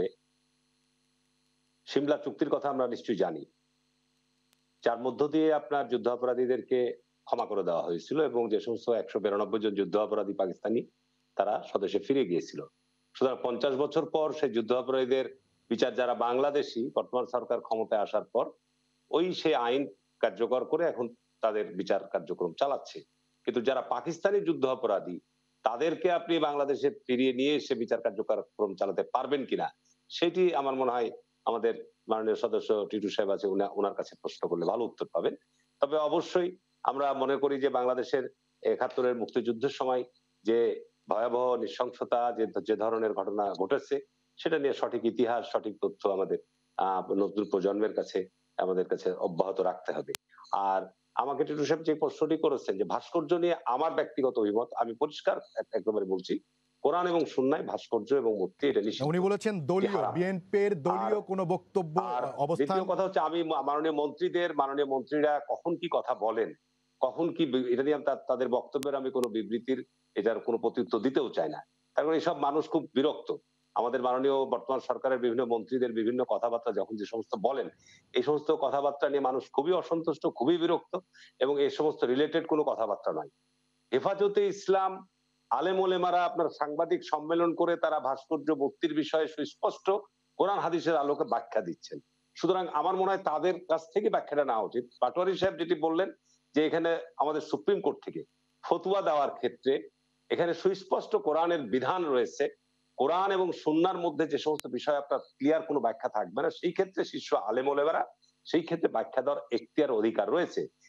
সিমলা চুক্তির কথা আমরা নিশ্চয়ই জানি, যার মধ্য দিয়ে আপনার যুদ্ধ অপরাধীদেরকে ক্ষমা করে দেওয়া হয়েছিল এবং যে সমস্ত একশো বিরানব্বই জন যুদ্ধ অপরাধী পাকিস্তানি তারা স্বদেশে ফিরে গিয়েছিল। সুতরাং পঞ্চাশ বছর পর সেই যুদ্ধ অপরাধীদের বিচার যারা বাংলাদেশি বর্তমান সরকার ক্ষমতায় আসার পর ওই সে আইন কার্যকর করে এখন তাদের বিচার কার্যক্রম চালাচ্ছে। কিন্তু যারা পাকিস্তানি যুদ্ধ অপরাধী তাদেরকে আপনি বাংলাদেশে ফিরিয়ে নিয়ে এসে বিচার কার্যক্রম চালাতে পারবেন কিনা, সেটি আমার মনে হয় আমাদের মাননীয় সদস্য টিটু সাহেব আছে, ওনার কাছে প্রশ্ন করলে ভালো উত্তর পাবেন। তবে অবশ্যই আমরা মনে করি যে বাংলাদেশের একাত্তরের মুক্তিযুদ্ধের সময় যে ভয়াবহ নৃশংসতা যে যে ধরনের ঘটনা ঘটেছে সেটা নিয়ে সঠিক ইতিহাস সঠিক তথ্য আমাদের আহ নতুন প্রজন্মের কাছে আমাদের কাছে অব্যাহত রাখতে হবে। আর আমাকে টিটু সাহেব যে প্রশ্নটি করেছেন যে ভাস্কর্য নিয়ে আমার ব্যক্তিগত অভিমত, আমি পরিষ্কার একেবারে বলছি, কোরআন এবং সুন্নায় ভাস্কর্য এবং মূর্তি এটা নিষিদ্ধ, উনি বলেছেন এটি দলীয় হারাম। বিএনপির আর দলীয় কোনো বক্তব্য আর অবস্থান। দ্বিতীয় কথা হচ্ছে আমি মাননীয় মন্ত্রীদের মাননীয় মন্ত্রীরা কখন কি কথা বলেন, কখন কি এটা নিয়ে তাদের বক্তব্যের আমি কোনো বিবৃতির এটার কোনো প্রত্যুত্তর দিতেও চাই না। কারণ এইসব মানুষ খুব বিরক্ত। আমাদের মাননীয় বর্তমান সরকারের বিভিন্ন মন্ত্রীদের বিভিন্ন কথাবার্তা যখন যে সমস্ত বলেন এই সমস্ত কথাবার্তা নিয়ে মানুষ খুবই অসন্তুষ্ট, খুবই বিরক্ত এবং এই সমস্ত রিলেটেড কোনো কথাবার্তা নয়। হেফাজতে ইসলাম আলেম ওলেমারা আপনার সাংবাদিক সম্মেলন করে তারা ভাস্কর্য মূর্তির বিষয়ে সুস্পষ্ট কোরআন হাদিসের আলোকে ব্যাখ্যা দিচ্ছেন। সুতরাং আমার মনে হয় তাদের কাছ থেকে ব্যাখ্যাটা নেওয়া উচিত। পাটোয়ারি সাহেব যেটি বললেন যে এখানে আমাদের সুপ্রিম কোর্ট থেকে ফতুয়া দেওয়ার ক্ষেত্রে এখানে সুস্পষ্ট কোরআনের বিধান রয়েছে, কোরআন এবং সুন্নাহর মধ্যে যে সমস্ত বিষয় আপনার ক্লিয়ার কোনো ব্যাখ্যা থাকবে না, সেই ক্ষেত্রে শীর্ষ আলেম ওলেমারা সেই ক্ষেত্রে ব্যাখ্যা দেওয়ার এখতিয়ার অধিকার রয়েছে।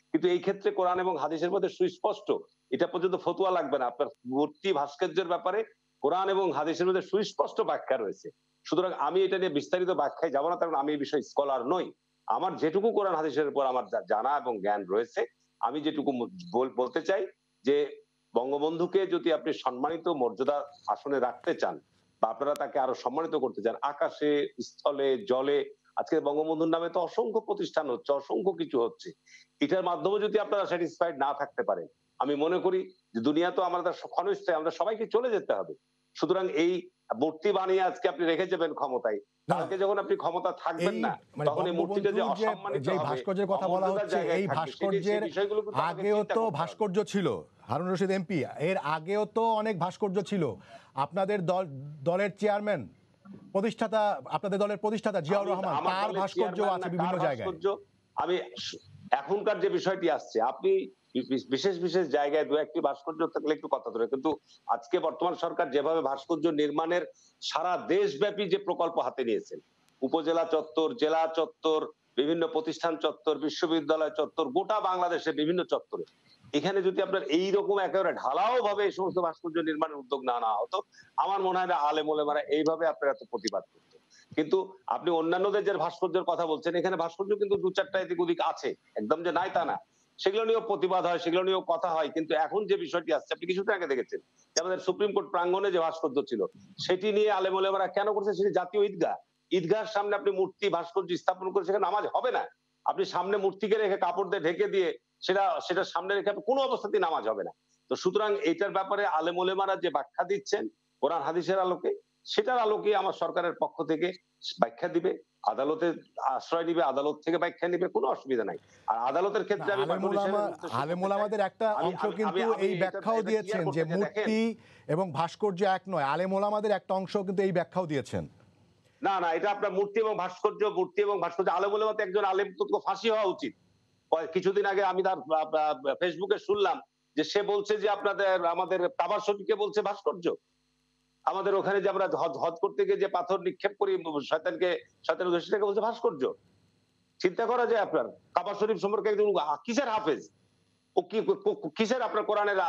কিন্তু এই ক্ষেত্রে কোরআন এবং হাদিসের মধ্যে সুস্পষ্ট, এটা পর্যন্ত ফতোয়া লাগবে না। আপনার মূর্তি ভাস্কর্যের ব্যাপারে কোরআন এবং হাদিসের মধ্যে সুস্পষ্ট ব্যাখ্যা রয়েছে। সুতরাং আমি এটা নিয়ে বিস্তারিত ব্যাখ্যায় যাব না, কারণ আমি এই বিষয়ে স্কলার নই। আমার যেটুকু কোরআন হাদিসের উপর আমার জানা এবং জ্ঞান রয়েছে, আমি যেটুকু বলতে চাই যে বঙ্গবন্ধুকে যদি আপনি সম্মানিত মর্যাদা আসনে রাখতে চান বা আপনারা তাকে আরো সম্মানিত করতে চান, আকাশে, স্থলে, জলে, আজকে বঙ্গবন্ধুর নামে তো অসংখ্য প্রতিষ্ঠান হচ্ছে, অসংখ্য কিছু হচ্ছে। এটার মাধ্যমে যদি আপনারা স্যাটিসফাইড না থাকতে পারেন, আমি মনে করি যে দুনিয়া তো আমাদের ক্ষণস্থায়ী, আমরা সবাইকে চলে যেতে হবে। সুতরাং এই মূর্তি বানিয়ে আজকে আপনি রেখে যাবেন ক্ষমতায়, কালকে যখন আপনি ক্ষমতা থাকবেন না, তখন এই মূর্তিটা যে অসম্মানিত হবে, ভাস্কর্যের কথা বলা হচ্ছে, এই ভাস্কর্যের আগেও তো ভাস্কর্য ছিল হারুন রশিদ এমপি, এর আগেও তো অনেক ভাস্কর্য ছিল। আপনাদের দল দলের চেয়ারম্যান প্রতিষ্ঠাতা, আপনাদের দলের প্রতিষ্ঠাতা জিয়াউর রহমান, তার ভাস্কর্য আছে বিভিন্ন জায়গায়। আমি এখনকার যে বিষয়টি আসছে, আপনি বিশেষ বিশেষ জায়গায় দু একটি ভাস্কর্য থাকলে একটু কথা ধরে, কিন্তু আজকে বর্তমান সরকার যেভাবে ভাস্কর্য নির্মাণের সারা দেশব্যাপী যে প্রকল্প হাতে নিয়েছেন, উপজেলা চত্বর, জেলা চত্বর, বিভিন্ন প্রতিষ্ঠান চত্বর, বিশ্ববিদ্যালয় চত্বর, গোটা বাংলাদেশে বিভিন্ন চত্বরে, এখানে যদি আপনার এইরকম একেবারে ঢালাও ভাবে এই সমস্ত ভাস্কর্য নির্মাণের উদ্যোগ না নেওয়া হতো, আমার মনে হয় না আলেম ওলেমারা এইভাবে আপনারা এত প্রতিবাদ করতো। কিন্তু আপনি অন্যান্যদের যে ভাস্কর্যের কথা বলছেন, এখানে ভাস্কর্য কিন্তু দু চারটা এদিক ওদিক আছে, একদম যে নাই তা না, সেগুলো নিয়েও প্রতিবাদ হয়, সেগুলো নিয়েও কথা হয়। কিন্তু এখন যে বিষয়টি আসছে, আপনি কিছুদিন আগে দেখেছেন যে আমাদের সুপ্রিম কোর্ট প্রাঙ্গণে যে ভাস্কর্য ছিল, সেটি নিয়ে আলেম ওলেমারা কেন করছে, সেটি জাতীয় ঈদগাহ, ঈদগাহের সামনে আপনি মূর্তি ভাস্কর্য স্থাপন করে সেখানে নামাজ হবে না। আপনি সামনে মূর্তিকে রেখে কাপড় দিয়ে ঢেকে দিয়ে সেটা সেটা সামনে রেখে কোনো অবস্থাতেই নামাজ হবে না। তো সুতরাং এইটার ব্যাপারে আলেম ওলেমারা যে ব্যাখ্যা দিচ্ছেন কোরআন হাদিসের আলোকে, সেটার আলোকে আমার সরকারের পক্ষ থেকে ব্যাখ্যা দিবে, আদালতে আশ্রয় নিবে, আদালত থেকে ব্যাখ্যা নিবে, কোনো অসুবিধা নাই। আর আদালতের ক্ষেত্রে আমি আলেম ওলামাদের একটা অংশ কিন্তু এই ব্যাখ্যাও দিয়েছেন যে মূর্তি এবং ভাস্কর্য এক নয়। আলেম ওলামাদের একটা অংশ কিন্তু এই ব্যাখ্যাও দিয়েছেন। না না, এটা আপনার মূর্তি এবং ভাস্কর্য, মূর্তি এবং ভাস্কর্য, আলেম ওলামাতে একজন আলেম তো ফাঁসি হওয়া উচিত। কিছুদিন আগে আমি তার ফেসবুকে শুনলাম যে সে বলছে যে আপনাদের আমাদের কাবা শরীফকে বলছে ভাস্কর্য, আমাদের ওখানে যে আমরা হজ করতে গিয়ে যে পাথর নিক্ষেপ করি শয়তানকে, শয়তানের দোষীটাকে বলছে ভাস্কর্য। চিন্তা করা যায় আপনার কাবা শরীফ সম্পর্কে একজন কিসের হাফেজ, ও কি কিসের আপনার কোরআনের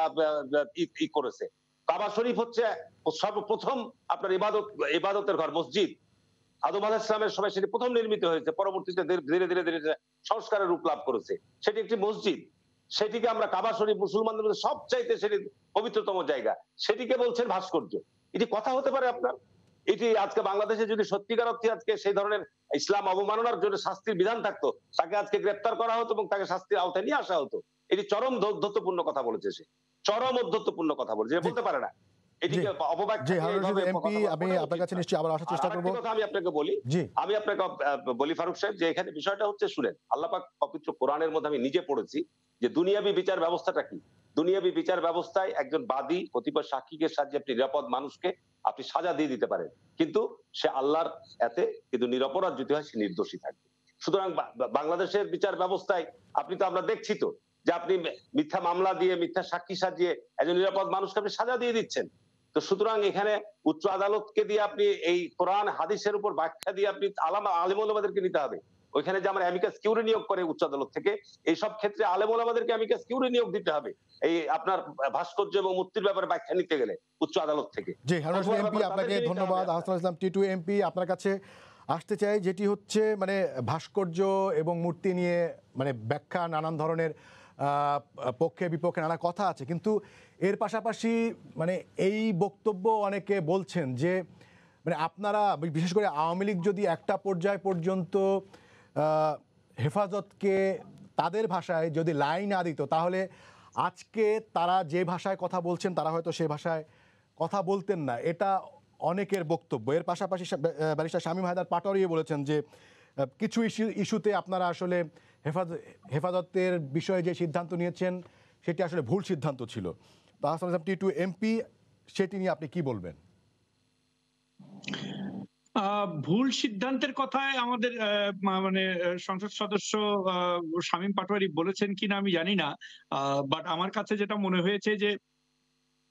ই করেছে। কাবা শরীফ হচ্ছে সর্বপ্রথম আপনার ইবাদত ইবাদতের ঘর, মসজিদ। আদম আলাইহিস সালামের সময় সেটি প্রথম নির্মিত হয়েছে, পরবর্তীতে ধীরে ধীরে ধীরে সংস্কারের রূপ লাভ করেছে। সেটি একটি মসজিদ, সেটিকে আমরা কাবা শরীফ মুসলমানদের মধ্যে সবচাইতে সেটি পবিত্রতম জায়গা, সেটিকে বলছেন ভাস্কর্য। এটি কথা হতে পারে আপনার? এটি আজকে বাংলাদেশে যদি সত্যিকার অর্থে আজকে সেই ধরনের ইসলাম অবমাননার জন্য শাস্তির বিধান থাকতো, তাকে আজকে গ্রেপ্তার করা হতো এবং তাকে শাস্তির আওতায় নিয়ে আসা হতো। এটি চরম ঔদ্ধত্যপূর্ণ কথা বলেছে, সে চরম ঔদ্ধত্যপূর্ণ কথা বলেছে, বলতে পারে না। এটিকে অপব্যাখ্যা এমপি আমি আপনার কাছে নিশ্চয়ই আবার আসার চেষ্টা করব। আমি আপনাকে বলি, আমি আপনাকে বলি ফারুক সাহেব, যে এখানে বিষয়টা হচ্ছে, শুনেন, আল্লাহ পাক পবিত্র কোরআনের মধ্যে আমি নিজে পড়েছি যে দুনিয়াবি বিচার ব্যবস্থাটা কি। দুনিয়াবি বিচার ব্যবস্থায় একজন বাদী কতিপয় সাক্ষীকে সাজিয়ে আপনি নিরাপদ মানুষকে আপনি সাজা দিয়ে দিতে পারেন, কিন্তু সে আল্লাহর এতে কিন্তু নিরপরাধ যদি হয় সে নির্দোষী থাকবে। সুতরাং বাংলাদেশের বিচার ব্যবস্থায় আপনি তো আমরা দেখছি তো যে আপনি মিথ্যা মামলা দিয়ে মিথ্যা সাক্ষী সাজিয়ে একজন নিরাপদ মানুষকে আপনি সাজা দিয়ে দিচ্ছেন। তো সুতরাং এখানে উচ্চ আদালতকে দিয়ে আপনি এই কোরআন হাদিসের উপর ব্যাখ্যা দিয়ে আপনি আলামা আলেম ওলামাদেরকে নিতে হবে। ওইখানে যে আমরা অ্যামিকাস কিউরি নিয়োগ করে উচ্চ আদালত থেকে, এই সব ক্ষেত্রে আলেম ওলামাদেরকে অ্যামিকাস কিউরি নিয়োগ দিতে হবে এই আপনার ভাস্কর্য এবং মূর্তির ব্যাপারে ব্যাখ্যা নিতে গেলে উচ্চ আদালত থেকে। জি হারুন রশিদ এমপি, আপনাকে ধন্যবাদ। আহসানুল ইসলাম টিটু এমপি, আপনার কাছে আসতে চাই, যেটি হচ্ছে মানে ভাস্কর্য এবং মূর্তি নিয়ে মানে ব্যাখ্যা নানান ধরনের পক্ষে বিপক্ষে নানা কথা আছে, কিন্তু এর পাশাপাশি মানে এই বক্তব্য অনেকে বলছেন যে মানে আপনারা বিশেষ করে আওয়ামী লীগ যদি একটা পর্যায় পর্যন্ত হেফাজতকে তাদের ভাষায় যদি লাইন না দিত, তাহলে আজকে তারা যে ভাষায় কথা বলছেন তারা হয়তো সেই ভাষায় কথা বলতেন না। এটা অনেকের বক্তব্য। এর পাশাপাশি ব্যারিস্টার শামীম হায়দার পাটোয়ারি বলেছেন যে কিছু ইস্যু ইস্যুতে আপনারা আসলে হেফাজত হেফাজতের বিষয়ে যে সিদ্ধান্ত নিয়েছেন সেটি আসলে ভুল সিদ্ধান্ত ছিল। তো আহসানুল ইসলাম টিটু এমপি, সেটি নিয়ে আপনি কি বলবেন? ভুল সিদ্ধান্তের কথায় আমাদের মানে সংসদ সদস্য শামীম পাটোয়ারি বলেছেন কিনা আমি জানি না, বাট আমার কাছে যেটা মনে হয়েছে যে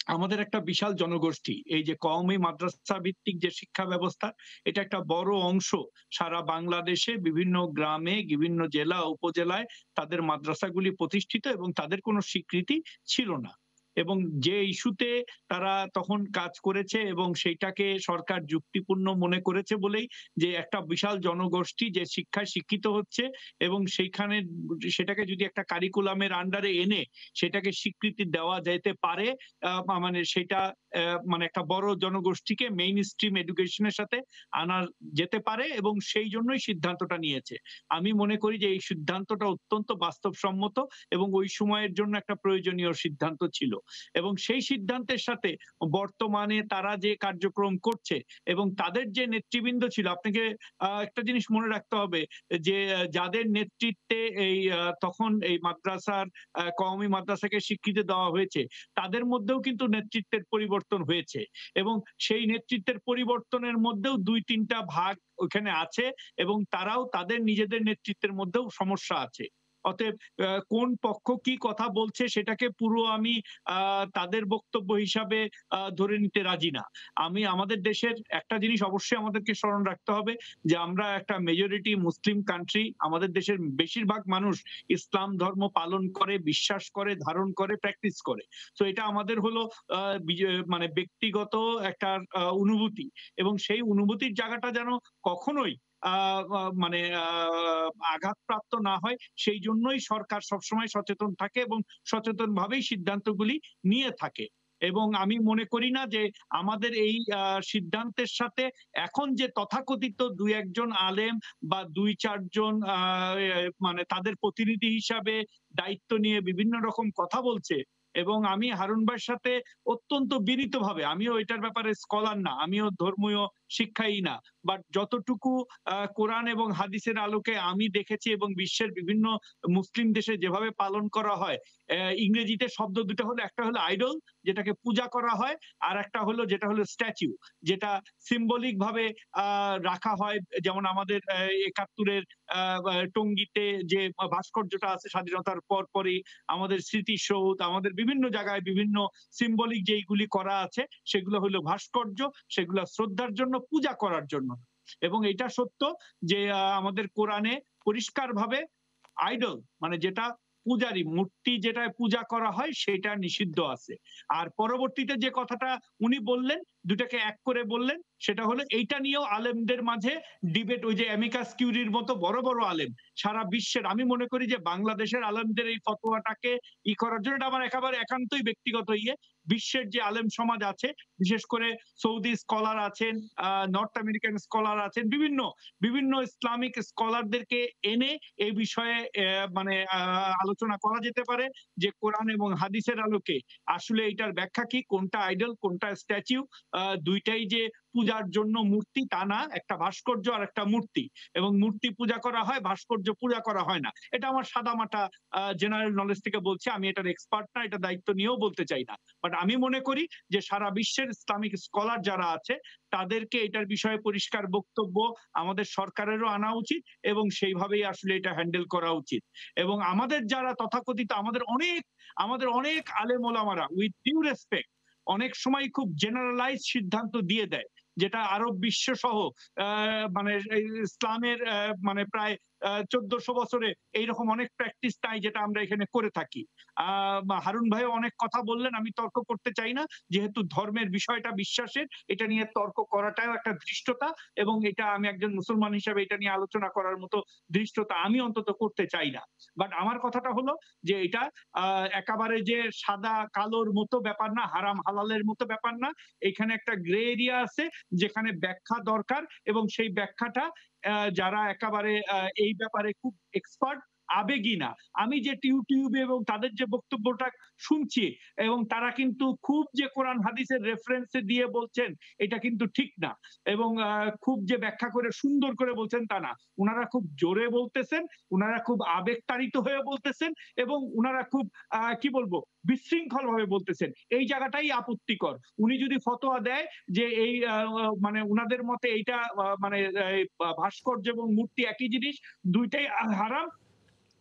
আমাদের একটা বিশাল জনগোষ্ঠী, এই যে কওমি মাদ্রাসা ভিত্তিক যে শিক্ষা ব্যবস্থা, এটা একটা বড় অংশ সারা বাংলাদেশে বিভিন্ন গ্রামে, বিভিন্ন জেলা উপজেলায় তাদের মাদ্রাসাগুলি প্রতিষ্ঠিত এবং তাদের কোনো স্বীকৃতি ছিল না। এবং যে ইস্যুতে তারা তখন কাজ করেছে এবং সেইটাকে সরকার যুক্তিপূর্ণ মনে করেছে বলেই যে একটা বিশাল জনগোষ্ঠী যে শিক্ষায় শিক্ষিত হচ্ছে এবং সেইখানে সেটাকে যদি একটা কারিকুলামের আন্ডারে এনে সেটাকে স্বীকৃতি দেওয়া যেতে পারে, আহ, মানে সেটা আহ, মানে একটা বড় জনগোষ্ঠীকে মেইন স্ট্রিম এডুকেশনের সাথে আনা যেতে পারে এবং সেই জন্যই সিদ্ধান্তটা নিয়েছে। আমি মনে করি যে এই সিদ্ধান্তটা অত্যন্ত বাস্তবসম্মত এবং ওই সময়ের জন্য একটা প্রয়োজনীয় সিদ্ধান্ত ছিল। এবং সেই সিদ্ধান্তের সাথে বর্তমানে তারা যে কার্যক্রম করছে এবং তাদের যে নেতৃবৃন্দ ছিল, আপনাকে আহ, একটা জিনিস মনে রাখতে হবে যে আহ, যাদের নেতৃত্বে এই আহ, তখন এই মাদ্রাসার আহ, কওমি মাদ্রাসাকে স্বীকৃতি দেওয়া হয়েছে, তাদের মধ্যেও কিন্তু নেতৃত্বের পরিবর্তন হয়েছে এবং সেই নেতৃত্বের পরিবর্তনের মধ্যেও দুই তিনটা ভাগ ওখানে আছে এবং তারাও তাদের নিজেদের নেতৃত্বের মধ্যেও সমস্যা আছে। অতএব আহ, কোন পক্ষ কি কথা বলছে সেটাকে পুরো আমি আহ, তাদের বক্তব্য হিসাবে আহ, ধরে নিতে রাজি না। আমি আমাদের দেশের একটা জিনিস অবশ্যই আমাদেরকে স্মরণ রাখতে হবে যে আমরা একটা মেজরিটি মুসলিম কান্ট্রি। আমাদের দেশের বেশিরভাগ মানুষ ইসলাম ধর্ম পালন করে, বিশ্বাস করে, ধারণ করে, প্র্যাকটিস করে। তো এটা আমাদের হলো আহ, বিজ- মানে ব্যক্তিগত একটা আহ, অনুভূতি এবং সেই অনুভূতির জায়গাটা যেন কখনোই আহ, আহ, মানে আহ, আঘাতপ্রাপ্ত না হয়, সেই জন্যই সরকার সবসময় সচেতন থাকে এবং সচেতন ভাবেই সিদ্ধান্তগুলি নিয়ে থাকে। এবং আমি মনে করি না যে আমাদের এই আহ, সিদ্ধান্তের সাথে এখন যে তথাকথিত দুই একজন আলেম বা দুই চারজন আহ, মানে তাদের প্রতিনিধি হিসাবে দায়িত্ব নিয়ে বিভিন্ন রকম কথা বলছে। এবং আমি হারুন ভাইয়ের সাথে অত্যন্ত বিনীতভাবে, আমিও এটার ব্যাপারে স্কলার না, আমিও ধর্মীয় শিক্ষাই না, বাট যতটুকু আহ, কোরআন এবং হাদিসের আলোকে আমি দেখেছি এবং বিশ্বের বিভিন্ন মুসলিম দেশে যেভাবে পালন করা হয়, আহ, ইংরেজিতে শব্দ দুটো হলো, একটা হলো আইডল যেটাকে পূজা করা হয়, আর একটা হলো যেটা হলো স্ট্যাচু, যেটা সিম্বলিক ভাবে আহ, রাখা হয়। যেমন আমাদের আহ, একাত্তরের আহ, টঙ্গীতে যে ভাস্কর্যটা আছে স্বাধীনতার পর পরই, আমাদের স্মৃতিসৌধ, আমাদের বিভিন্ন জায়গায় বিভিন্ন সিম্বলিক যেইগুলি করা আছে সেগুলো হলো ভাস্কর্য, সেগুলো শ্রদ্ধার জন্য, পূজা করার জন্য। এবং এটা সত্য যে আহ, আমাদের কোরআনে পরিষ্কারভাবে আইডল মানে যেটা পূজারি মূর্তি যেটা পূজা করা হয় সেটা নিষিদ্ধ আছে। আর পরবর্তীতে যে কথাটা উনি বললেন, দুটাকে এক করে বললেন, সেটা হলো এইটা নিয়েও আলেমদের মাঝে ডিবেট, ওই যে অ্যামিকাস কিউরির মতো বড় বড় আলেম সারা বিশ্বের, আমি মনে করি যে বাংলাদেশের আলেমদের এই ফতোয়াটাকে ই করার জন্য, এটা আমার একেবারে একান্তই ব্যক্তিগত ইয়ে, বিশ্বের যে আলেম সমাজ আছে, বিশেষ করে সৌদি স্কলার আছেন, আহ নর্থ আমেরিকান স্কলার আছেন, বিভিন্ন বিভিন্ন ইসলামিক স্কলারদেরকে এনে এই বিষয়ে আহ, মানে আহ, আলোচনা করা যেতে পারে যে কোরআন এবং হাদিসের আলোকে আসলে এটার ব্যাখ্যা কি, কোনটা আইডল কোনটা স্ট্যাচু, দুইটাই যে পূজার জন্য মূর্তি তা না, একটা ভাস্কর্য আর একটা মূর্তি, এবং মূর্তি পূজা করা হয়, ভাস্কর্য পূজা করা হয় না। এটা আমার সাদামাটা জেনারেল নলেজ থেকে বলছি, আমি এটার এক্সপার্ট না, এটা দায়িত্ব নিয়েও বলতে চাই না। বাট আমি মনে করি যে সারা বিশ্বের ইসলামিক স্কলার যারা আছে তাদেরকে এটার বিষয়ে পরিষ্কার বক্তব্য আমাদের সরকারেরও আনা উচিত এবং সেইভাবেই আসলে এটা হ্যান্ডেল করা উচিত। এবং আমাদের যারা তথাকথিত আমাদের অনেক আমাদের অনেক আলেম ওলামারা, উইথ ডিউ রেসপেক্ট, অনেক সময় খুব জেনারেলাইজ সিদ্ধান্ত দিয়ে দেয়, যেটা আরব বিশ্ব সহ আহ, মানে ইসলামের আহ, মানে প্রায় চোদ্দশো বছরে এইরকম অনেক প্র্যাকটিস নাই যেটা আমরা এখানে করে থাকি। আহ হারুন ভাই অনেক কথা বললেন, আমি তর্ক করতে চাই না, যেহেতু ধর্মের বিষয়টা বিশ্বাসের, এটা নিয়ে তর্ক করাটাও একটা ধৃষ্টতা এবং এটা আমি একজন মুসলমান হিসেবে এটা নিয়ে আলোচনা করার মতো ধৃষ্টতা আমি অন্তত করতে চাই না। বাট আমার কথাটা হলো যে এটা আহ একেবারে যে সাদা কালোর মতো ব্যাপার না, হারাম হালালের মতো ব্যাপার না, এখানে একটা গ্রে এরিয়া আছে যেখানে ব্যাখ্যা দরকার এবং সেই ব্যাখ্যাটা আহ, যারা একেবারে আহ, এই ব্যাপারে খুব এক্সপার্ট, আবেগী না। আমি যে ইউটিউবে এবং তাদের যে বক্তব্যটা শুনছি এবং তারা কিন্তু খুব যে কোরআন হাদিসের রেফারেন্সে দিয়ে বলছেন এটা কিন্তু ঠিক না, এবং আহ, খুব যে ব্যাখ্যা করে সুন্দর করে বলছেন তা না, উনারা খুব জোরে বলতেছেন, উনারা খুব আবেগতাড়িত হয়ে বলতেছেন এবং উনারা খুব আহ, কি বলবো বিশৃঙ্খল ভাবে বলতেছেন। এই জায়গাটাই আপত্তিকর। উনি যদি ফতোয়া দেয় যে এই আহ, মানে উনাদের মতে এইটা আহ, মানে আহ, ভাস্কর্য এবং মূর্তি একই জিনিস, দুইটাই হারাম,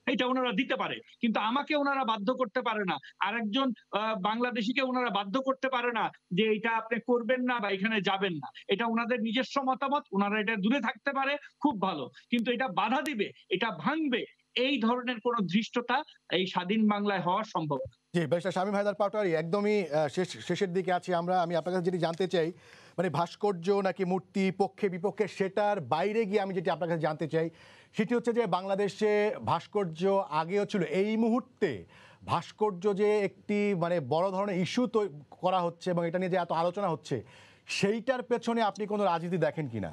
এটা ওনারা দিতে পারে, কিন্তু আমাকে ওনারা বাধ্য করতে পারে না, আরেকজন বাংলাদেশিকে ওনারা বাধ্য করতে পারে না যে এটা আপনি করবেন না বা এখানে যাবেন না। এটা ওনাদের নিজস্ব মতামত, ওনারা এটা দূরে থাকতে পারে, খুব ভালো, কিন্তু এটা বাধা দিবে, এটা ভাঙবে, এই ধরনের কোন ধৃষ্টতা এই স্বাধীন বাংলায় হওয়া সম্ভব না। জি, ব্যারিস্টার শামীম হায়দার পাটোয়ারি, একদমই শেষ শেষের দিকে আছি আমরা। আমি আপনার কাছে যেটি জানতে চাই, মানে ভাস্কর্য নাকি মূর্তি, পক্ষে বিপক্ষে, সেটার বাইরে গিয়ে আমি যেটি আপনার কাছে জানতে চাই সেটি হচ্ছে যে বাংলাদেশে ভাস্কর্য আগেও ছিল, এই মুহূর্তে ভাস্কর্য যে একটি মানে বড় ধরনের ইস্যু তো করা হচ্ছে এবং এটা নিয়ে যে এত আলোচনা হচ্ছে, সেইটার পেছনে আপনি কোনো রাজনীতি দেখেন কিনা?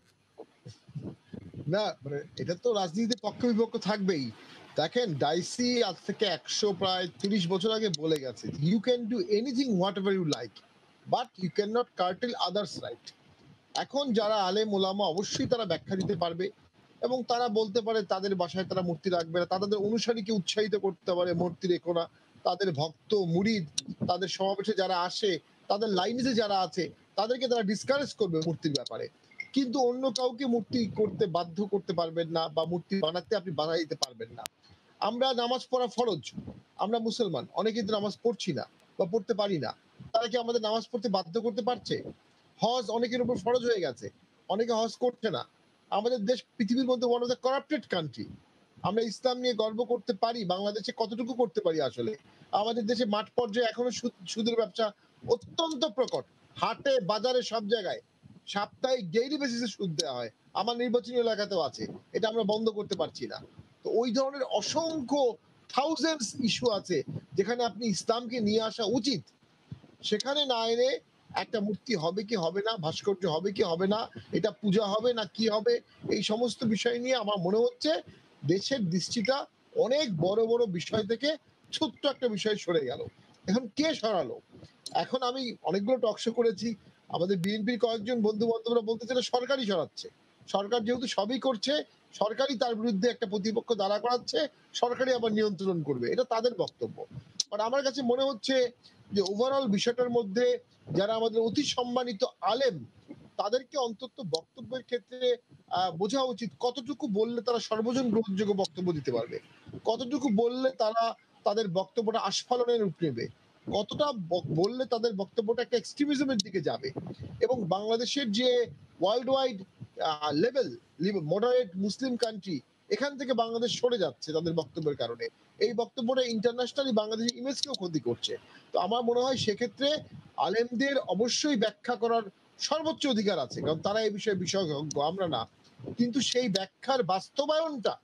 না, মানে এটা তো রাজনীতিতে পক্ষ বিপক্ষ থাকবেই। দেখেন, ডাইসি আজ থেকে একশো প্রায় তিরিশ বছর আগে বলে গেছে, you can do anything whatever you like, but you can not curtail others right. এখন যারা আলেম ওলামা অবশ্যই তারা ব্যাখ্যা দিতে পারবে এবং তারা বলতে পারে তাদের বাসায় তারা মূর্তি রাখবে না, তাদের অনুসারীকে উৎসাহিত করতে পারে মূর্তি রেখো না, তাদের ভক্ত মুরিদ, তাদের সমাবেশে যারা আসে, তাদের লাইনেজে যারা আছে তাদেরকে তারা ডিসকারেজ করবে মূর্তির ব্যাপারে। কিন্তু অন্য কাউকে মূর্তি করতে বাধ্য করতে পারবেন না বা মূর্তি বানাতে আপনি বানাই দিতে পারবেন না। আমরা নামাজ পড়া ফরজ, আমরা মুসলমান, অনেকে তো নামাজ পড়ছি না বা পড়তে পারি না, তারা কি আমাদের নামাজ পড়তে বাধ্য করতে পারছে? হজ অনেকের উপর ফরজ হয়ে গেছে, অনেকে হজ করছে না। আমাদের দেশ পৃথিবীর মধ্যে one of the corrupted country. আমরা ইসলাম নিয়ে গর্ব করতে পারি, বাংলাদেশে কতটুকু করতে পারি আসলে? আমাদের দেশে মাঠ পর্যায়ে এখনো সুদের ব্যবসা অত্যন্ত প্রকট, হাটে বাজারে সব জায়গায় সাপ্তাহিক ডেইলি বেসিসে সুদ দেওয়া হয়, আমার নির্বাচনী এলাকাতেও আছে, এটা আমরা বন্ধ করতে পারছি না। তো ওই ধরনের অসংখ্য থাউজেন্ডস ইস্যু আছে যেখানে আপনি ইসলামকে নিয়ে আসা উচিত, সেখানে না এনে একটা মূর্তি হবে কি হবে না, ভাস্কর্য হবে কি হবে না, এটা পূজা হবে না কি হবে, এই সমস্ত বিষয় নিয়ে আমার মনে হচ্ছে দেশের দৃষ্টিটা অনেক বড় বড় বিষয় থেকে ছোট্ট একটা বিষয় সরে গেল। এখন কে সরালো? এখন আমি অনেকগুলো টকশো করেছি, আমাদের বিএনপির কয়েকজন বন্ধু বান্ধবরা বলতেছে সরকারই সরাচ্ছে, সরকার যেহেতু সবই করছে, সরকারই তার বিরুদ্ধে একটা প্রতিপক্ষ দাঁড়া করাচ্ছে, সরকারই আবার নিয়ন্ত্রণ করবে, এটা তাদের বক্তব্য। বাট আমার কাছে মনে হচ্ছে যে ওভারঅল বিষয়টার মধ্যে যারা আমাদের অতি সম্মানিত আলেম, তাদেরকে অন্তত বক্তব্যের ক্ষেত্রে বোঝা উচিত কতটুকু বললে তারা সর্বজন গ্রহণযোগ্য বক্তব্য দিতে পারবে, কতটুকু বললে তারা তাদের বক্তব্যটা আস্ফালনের রূপ নেবে, কতটা বললে তাদের বক্তব্যটা একটা এক্সট্রিমিজমের দিকে যাবে। এবং বাংলাদেশের যে world wide level moderate Muslim country, এখান থেকে বাংলাদেশ সরে যাচ্ছে তাদের বক্তব্যের কারণে, এই বক্তব্যটা ইন্টারন্যাশনালি বাংলাদেশের ইমেজকেও ক্ষতি করছে। তো আমার মনে হয় সেক্ষেত্রে আলেমদের অবশ্যই ব্যাখ্যা করার সর্বোচ্চ অধিকার আছে, কারণ তারা এই বিষয়ে বিশেষজ্ঞ, আমরা না। কিন্তু সেই ব্যাখ্যার বাস্তবায়নটা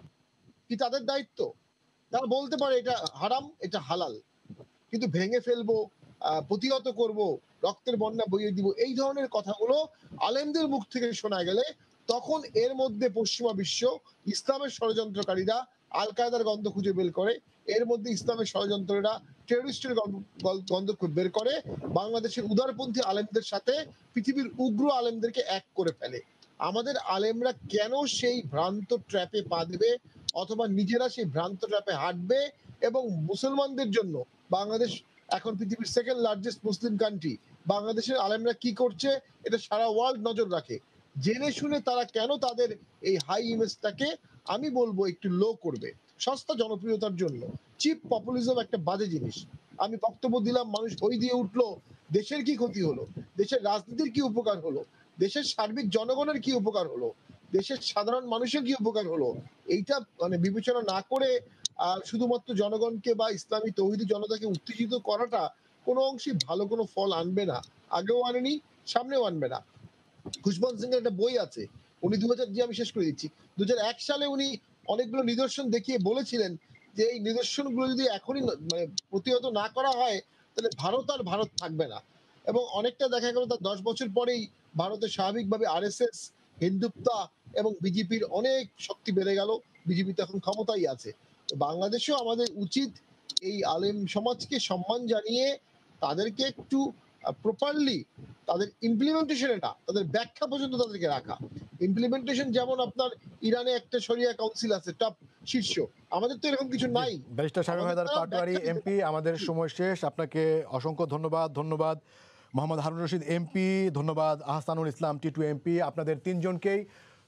কি তাদের দায়িত্ব? তারা বলতে পারে এটা হারাম, এটা হালাল, কিন্তু ভেঙে ফেলবো, প্রতিহত করব, রক্তের বন্যা বইয়ে দিব, এই ধরনের কথাগুলো আলেমদের মুখ থেকে শোনা গেলে তখন এর মধ্যে পশ্চিমা বিশ্ব, ইসলামের ষড়যন্ত্রকারীরা আল কায়দার গন্ধ খুঁজে বের করে, এর মধ্যে ইসলামের ষড়যন্ত্রীরা টেররিস্টের গন্ধ বের করে, বাংলাদেশের উদারপন্থী আলেমদের সাথে পৃথিবীর উগ্র আলেমদেরকে এক করে ফেলে। আমাদের আলেমরা কেন সেই ভ্রান্ত ট্র্যাপে পা দেবে অথবা নিজেরা সেই ভ্রান্ত ট্র্যাপে হাঁটবে? এবং মুসলমানদের জন্য বাংলাদেশ এখন পৃথিবীর সেকেন্ড লার্জেস্ট মুসলিম কান্ট্রি, বাংলাদেশের আলেমরা কি করছে এটা সারা ওয়ার্ল্ড নজর রাখে, জেনে শুনে তারা কেন তাদের এই হাই ইমেজটাকে আমি বলবো একটু লো করবে সস্তা জনপ্রিয়তার জন্য? চিপ পপুলিজম একটা বাজে জিনিস। আমি বক্তব্য দিলাম, মানুষ হই দিয়ে উঠলো, দেশের কি ক্ষতি হলো? দেশের রাজনীতির কি উপকার হলো? দেশের সার্বিক জনগণের কি উপকার হলো? দেশের সাধারণ মানুষের কি উপকার হলো? এইটা মানে বিবেচনা না করে আহ শুধুমাত্র জনগণকে বা ইসলামী তৌহিদি জনতাকে উত্তেজিত করাটা কোনো অংশে ভালো কোনো ফল আনবে না, আগেও আনেনি, সামনেও আনবে না। খুশবন্ত সিং এর একটা বই আছে, উনি দু হাজার যে আমি শেষ করে দিচ্ছি দু হাজার এক সালে উনি অনেকগুলো নিদর্শন দেখিয়ে বলেছিলেন যে এই নিদর্শনগুলো যদি এখনই মানে প্রতিহত না করা হয় তাহলে ভারত আর ভারত থাকবে না। এবং অনেকটা দেখা গেল তার দশ বছর পরেই ভারতের স্বাভাবিকভাবে আরএসএস, হিন্দুত্বা এবং বিজেপির অনেক শক্তি বেড়ে গেল, বিজেপি তো এখন ক্ষমতায় আছে। বাংলাদেশেও আমাদের উচিত এই আলেম সমাজকে সম্মান জানিয়ে তাদেরকে একটু প্রপারলি তাদের ইমপ্লিমেন্টেশন, এটা তাদের ব্যাখ্যা পর্যন্ত তাদেরকে রাখা। ইমপ্লিমেন্টেশন যেমন আপনার ইরানে একটা শরিয়া কাউন্সিল আছে টপ শীর্ষ, আমাদের তো এরকম কিছু নাই। ব্যারিস্টার শামীম হায়দার পাটোয়ারি এমপি, আমাদের সময় শেষ। আপনাকে অসংখ্য ধন্যবাদ। ধন্যবাদ মোহাম্মদ হারুন রশিদ এমপি, ধন্যবাদ আহসানুল ইসলাম টিটু এমপি, আপনাদের তিনজনকেই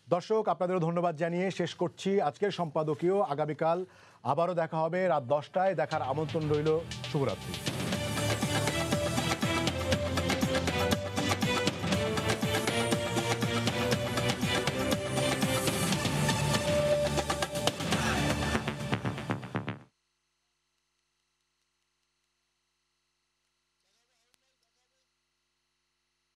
দর্শক, আপনাদেরও ধন্যবাদ জানিয়ে শেষ করছি আজকের সম্পাদকীয়। আগামীকাল আবারও দেখা হবে রাত দশটায়। দেখার আমন্ত্রণ রইল। শুভরাত্রি।